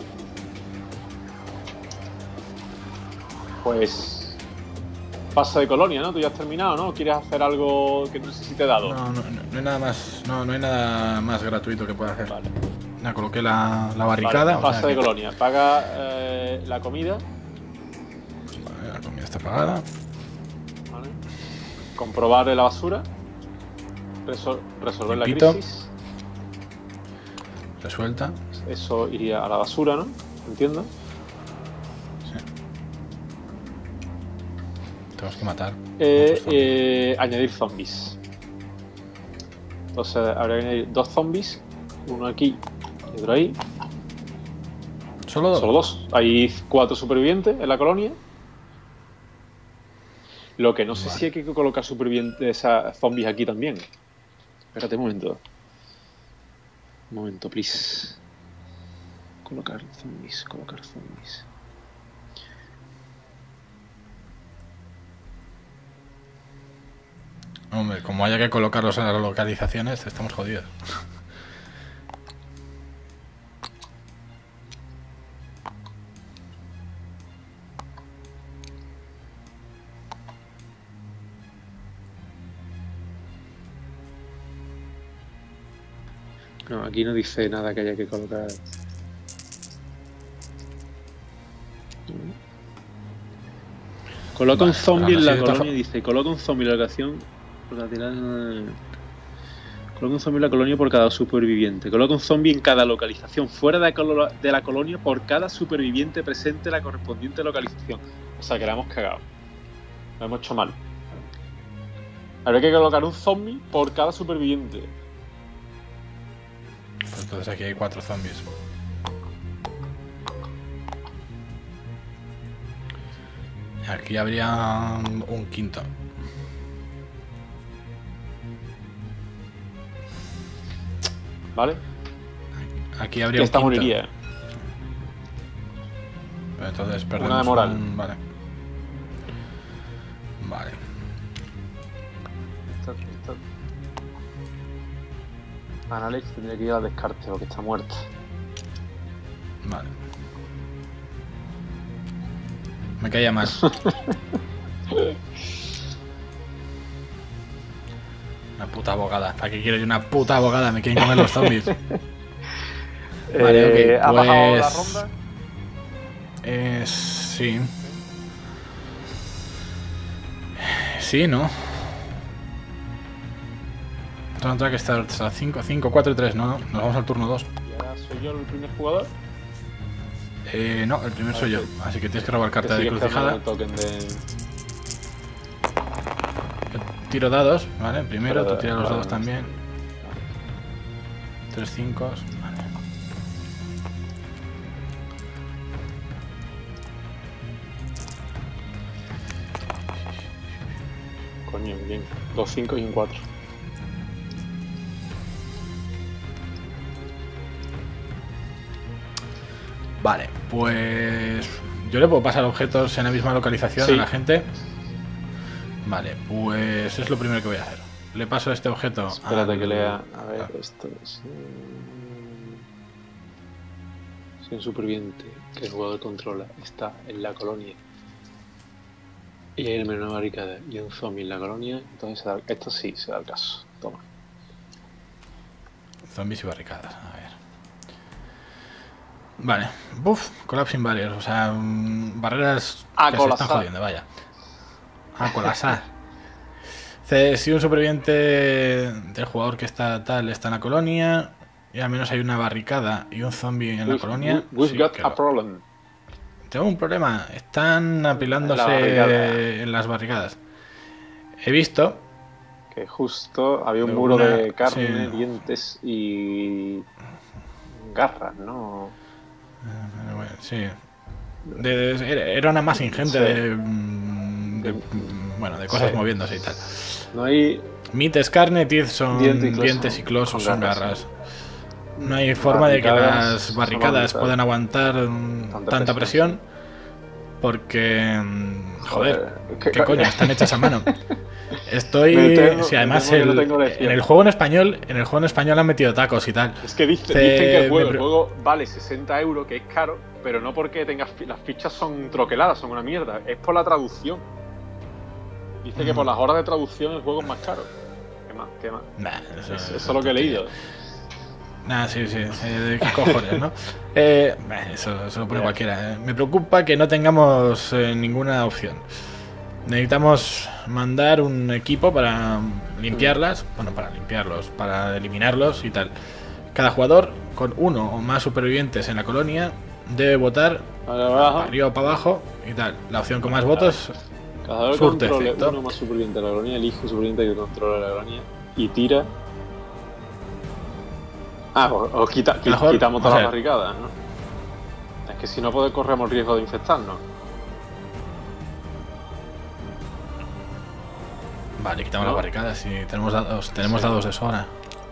Pues. Pasa de colonia, ¿no? Tú ya has terminado, ¿no? ¿Quieres hacer algo que no sé si te he dado? No, no, no, no hay nada más, no, no hay nada más gratuito que pueda hacer. Vale. Ya coloqué la, la barricada. Vale, o pasa sea de que- colonia. Paga eh, la comida. Vale, la comida está pagada. ¿Vale? Comprobar la basura. Resol- resolver la Limpito. crisis. Resuelta. Eso iría a la basura, ¿no? ¿Entiendo? Sí. Tenemos que matar. Eh, muchos zombies. eh, añadir zombies. Entonces habría que añadir dos zombies. Uno aquí y otro ahí. Solo dos. Solo dos. Hay cuatro supervivientes en la colonia. Lo que no sé Vale. si hay que colocar supervivientes a zombies aquí también. Espérate un momento. Un momento, please. Colocar zombies, colocar zombies. Hombre, como haya que colocarlos en las localizaciones, estamos jodidos. No, aquí no dice nada que haya que colocar. Coloca Vale, un zombie pero en la aún así, de todas colonia, dice, coloca un zombie en la locación por la tirada- Coloca un zombie en la colonia por cada superviviente. Coloca un zombie en cada localización fuera de la, colo- de la colonia por cada superviviente presente en la correspondiente localización. O sea, que la hemos cagado. Lo hemos hecho mal. Habría que colocar un zombie por cada superviviente. Pues entonces aquí hay cuatro zombies. Y aquí habría un, un quinto. ¿Vale? Aquí habría Y esta un quinto. moriría. Pero entonces perdemos Una de moral. un- Vale. Vale. Esta- esta- Alex tendría que ir al descarte porque está muerta. Vale. Me caía mal. Una puta abogada. ¿Para qué quiero yo una puta abogada? Me quieren comer los zombies. Vale, Eh, ok, ¿ha bajado la pues- ronda? Eh, sí. Sí, ¿no? Tendrá que estar a cinco, cinco, cuatro y tres, no, no. Nos vamos al turno dos. ¿Y ahora soy yo el primer jugador? Eh, no, el primer soy yo. Así que tienes que robar carta Que de sigues encrucijada. quedando el token de... Yo tiro dados, ¿vale? Primero, Pero, tú tiras los vale, dados vale. también. Tres cinco. Vale. Coño, bien. Dos cinco y un cuatro. Vale, pues yo le puedo pasar objetos en la misma localización Sí. a la gente. Vale, pues es lo primero que voy a hacer. le paso este objeto. Espérate al... que lea. A ver, esto es. Si un superviviente que el jugador controla está en la colonia y hay una barricada y un zombie en la colonia, entonces se da, esto sí se da el caso. Toma. Zombies y barricadas, a ver. Vale, buf, collapsing barriers, o sea, mmm, barreras A que colapsar. se están jodiendo, vaya. A colapsar. Si un superviviente del jugador que está tal está en la colonia y al menos hay una barricada y un zombie en la We've, colonia. we've sí, got que a lo... problem. Tengo un problema, están apilándose La en las barricadas. He visto que justo había un de muro una- de carne, sí. dientes y garras, ¿no? Eh, bueno, sí. De- de- era una masa ingente Sí. de, mm, de, mm, bueno, de cosas Sí. moviéndose y tal. No hay. Meat es carne, teeth son Diente y claws dientes son- y claws son son garras, garras. No hay forma de que Barricadas, las barricadas son puedan aguantar mm, Tanta tanta presión, presión porque, mm, joder, Joder, ¿qué ¿qué coño? Están hechas a mano. Estoy... Me temo- sí, me además temo que no el- tengo elección. en el juego en español en el juego en español han metido tacos y tal. Es que dice- Te- dicen que el juego, me pre- el juego vale sesenta euros, que es caro, pero no porque tengas fi- las fichas son troqueladas, son una mierda, es por la traducción. Dice que Mm. por las horas de traducción el juego es más caro. ¿Qué más? ¿Qué más? Nah, eso, Eso, eso es lo que he leído. Nah, sí, sí, sí, de qué cojones, ¿no? Eh, bah, eso, eso lo pone Ya. cualquiera. eh. Me preocupa que no tengamos eh, ninguna opción. Necesitamos mandar un equipo para limpiarlas, bueno, para limpiarlos, para eliminarlos y tal. Cada jugador con uno o más supervivientes en la colonia debe votar Para abajo, para arriba o para abajo y tal. La opción con más votos, cada vez que surte controle efecto. uno más superviviente de la colonia, elige un superviviente que controla la colonia y tira. Ah, o, o quita, qui- Mejor, quitamos o todas sea- las barricadas, ¿no? Es que si no, pues corremos riesgo de infectarnos. vale, quitamos ¿No? las barricadas y tenemos dados, tenemos Sí. dados de sobra.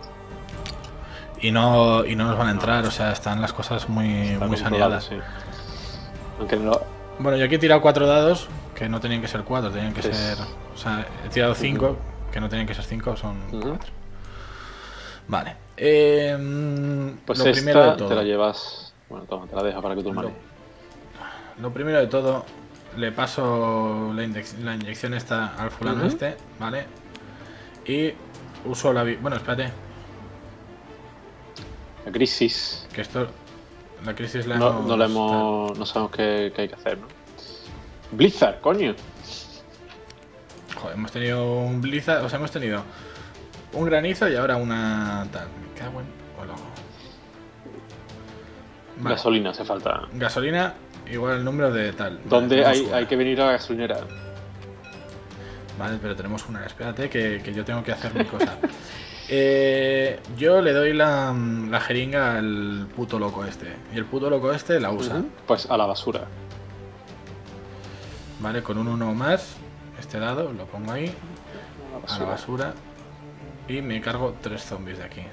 Y no, y no nos van a entrar, o sea, están las cosas muy, Está muy controlado, saneadas. sí. Aunque no. Bueno, yo aquí he tirado cuatro dados, que no tenían que ser cuatro, tenían que Sí. ser... O sea, he tirado cinco, que no tenían que ser cinco, son Ujú. cuatro. Vale. Eh, mm, Pues lo esta primero de te la todo, llevas. Bueno, toma, te la dejo para que tú manejes. lo primero de todo, le paso la, index- la inyección esta al fulano Ujú. este, ¿vale? Y uso la... vi- Bueno, espérate, La crisis. que esto... La crisis la No, hemos... no la hemos. No sabemos qué, qué hay que hacer, ¿no? Blizzard, coño. Joder, hemos tenido un blizzard, o sea, hemos tenido un granizo y ahora una tal. Me cago en... Hola. Vale. Gasolina hace falta. Gasolina, igual el número de tal. ¿Dónde Vale, hay, tenemos una. hay que venir a la gasolinera? Vale, pero tenemos una. Espérate, que, que yo tengo que hacer mi cosa. Eh, yo le doy la, la jeringa al puto loco este. Y el puto loco este la usa. Ujú. Pues a la basura. Vale, con un uno más. Este dado lo pongo ahí. A la A la basura. basura. Y me cargo tres zombies de aquí.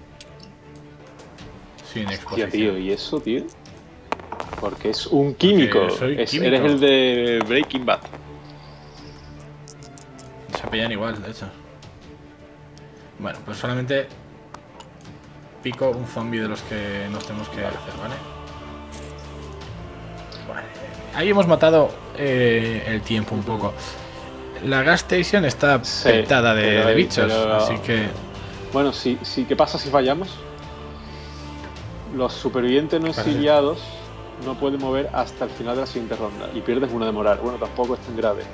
Sin Hostia, exposición. tío, ¿y eso, tío? Porque es un químico. soy Es- químico. Eres el de Breaking Bad. Se apellan igual, de hecho. Bueno, pues solamente pico un zombie de los que nos tenemos que hacer, ¿vale? Vale. Ahí hemos matado eh, el tiempo un poco. La gas station está Sí, petada de, pero- de bichos, pero- así que... Bueno, sí, sí, ¿qué pasa si fallamos? Los supervivientes no Parece- exiliados no pueden mover hasta el final de la siguiente ronda y pierdes una de moral. Bueno, tampoco es tan grave.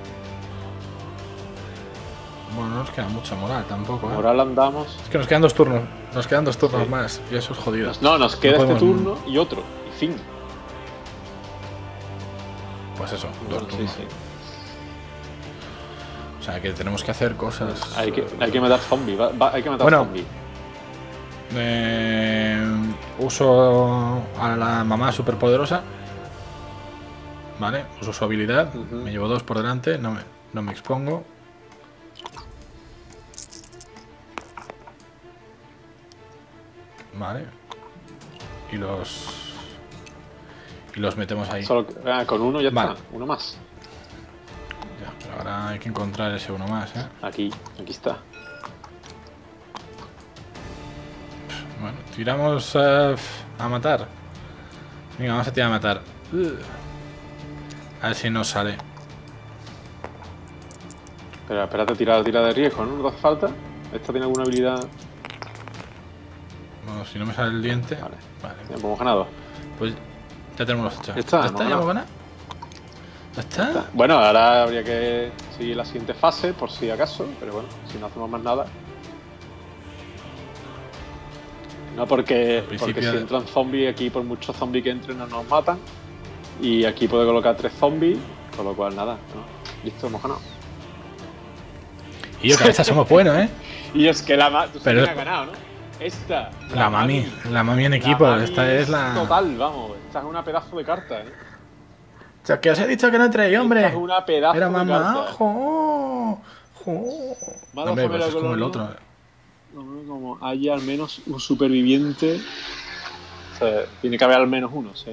Bueno, no nos queda mucha moral tampoco, ¿eh? Moral andamos. Es que nos quedan dos turnos, nos quedan dos turnos Sí. más, y eso es jodido. No, nos queda No este podemos- turno y otro. Y fin. Pues eso, dos Bueno, sí, turnos. sí. O sea que tenemos que hacer cosas... Hay que, hay que matar zombies. va- va- hay que matar Bueno. zombies. Eh, uso a la mamá superpoderosa. Vale, uso su habilidad. Ujú. Me llevo dos por delante, no me, no me expongo. Vale. Y los. Y los metemos ahí. Solo que- ah, con uno ya Vale. está. Uno más. Ya, pero ahora hay que encontrar ese uno más, ¿eh? Aquí, aquí está. Bueno, tiramos uh, a matar. Venga, vamos a tirar a matar. Uh. A ver si nos sale. Pero espérate, tira, tira de riesgo, ¿no? ¿No te hace falta? ¿Esta tiene alguna habilidad? Bueno, si no me sale el diente. Vale, Vale. ya hemos ganado. Pues ya tenemos los ocho. Ya está, ¿Ya hemos está? ¿Ya ganado. hemos ganado? ¿Ya está? Bueno, ahora habría que seguir la siguiente fase, por si acaso, pero bueno, si no hacemos más nada. No, porque, porque si de... entran zombies aquí, por muchos zombies que entren, no nos matan. Y aquí puede colocar tres zombies, con lo cual nada, ¿no? Listo, hemos ganado. Y yo, cabeza, somos buenos, ¿eh? Y es que la mami, tú Pero... has ganado, ¿no? Esta. La, la mami, mami, la mami en equipo, mami esta es la... Total, vamos, esta es una pedazo de carta, ¿eh? O sea, que os he dicho que no traéis, hombre. Esta es una pedazo Era de mamá, carta. jo, jo. Mala Hombre, pues familia es como el color, otro. ¿no? Como haya al menos un superviviente. O sea, tiene que haber al menos uno, sí.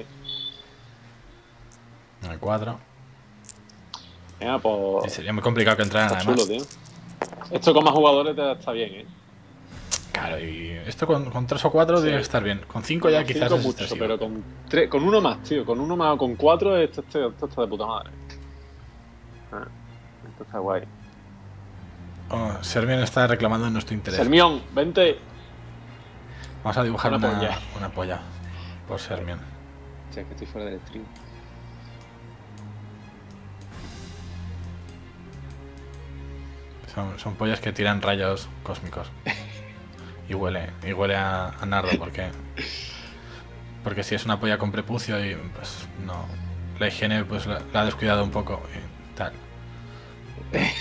El cuatro. Venga, pues. Sí, sería muy complicado que entraran, Está además. chulo, tío. Esto con más jugadores te está bien, ¿eh? Claro, y esto con, con tres o cuatro Sí. tiene que estar bien. Con cinco ya Con quizás cinco es mucho, excesivo. pero con, tres, con uno más, tío. Con uno más o con cuatro, esto, esto, esto está de puta madre. Ah, esto está guay. Oh, Sermión está reclamando nuestro interés. Sermión, vente. Vamos a dibujar Una una, polla. una polla por Sermión. O sea, que estoy fuera del stream. Son, son pollas que tiran rayos cósmicos. Y huele, y huele a, a nardo, porque porque si es una polla con prepucio y pues no, la higiene pues la, la ha descuidado un poco y tal.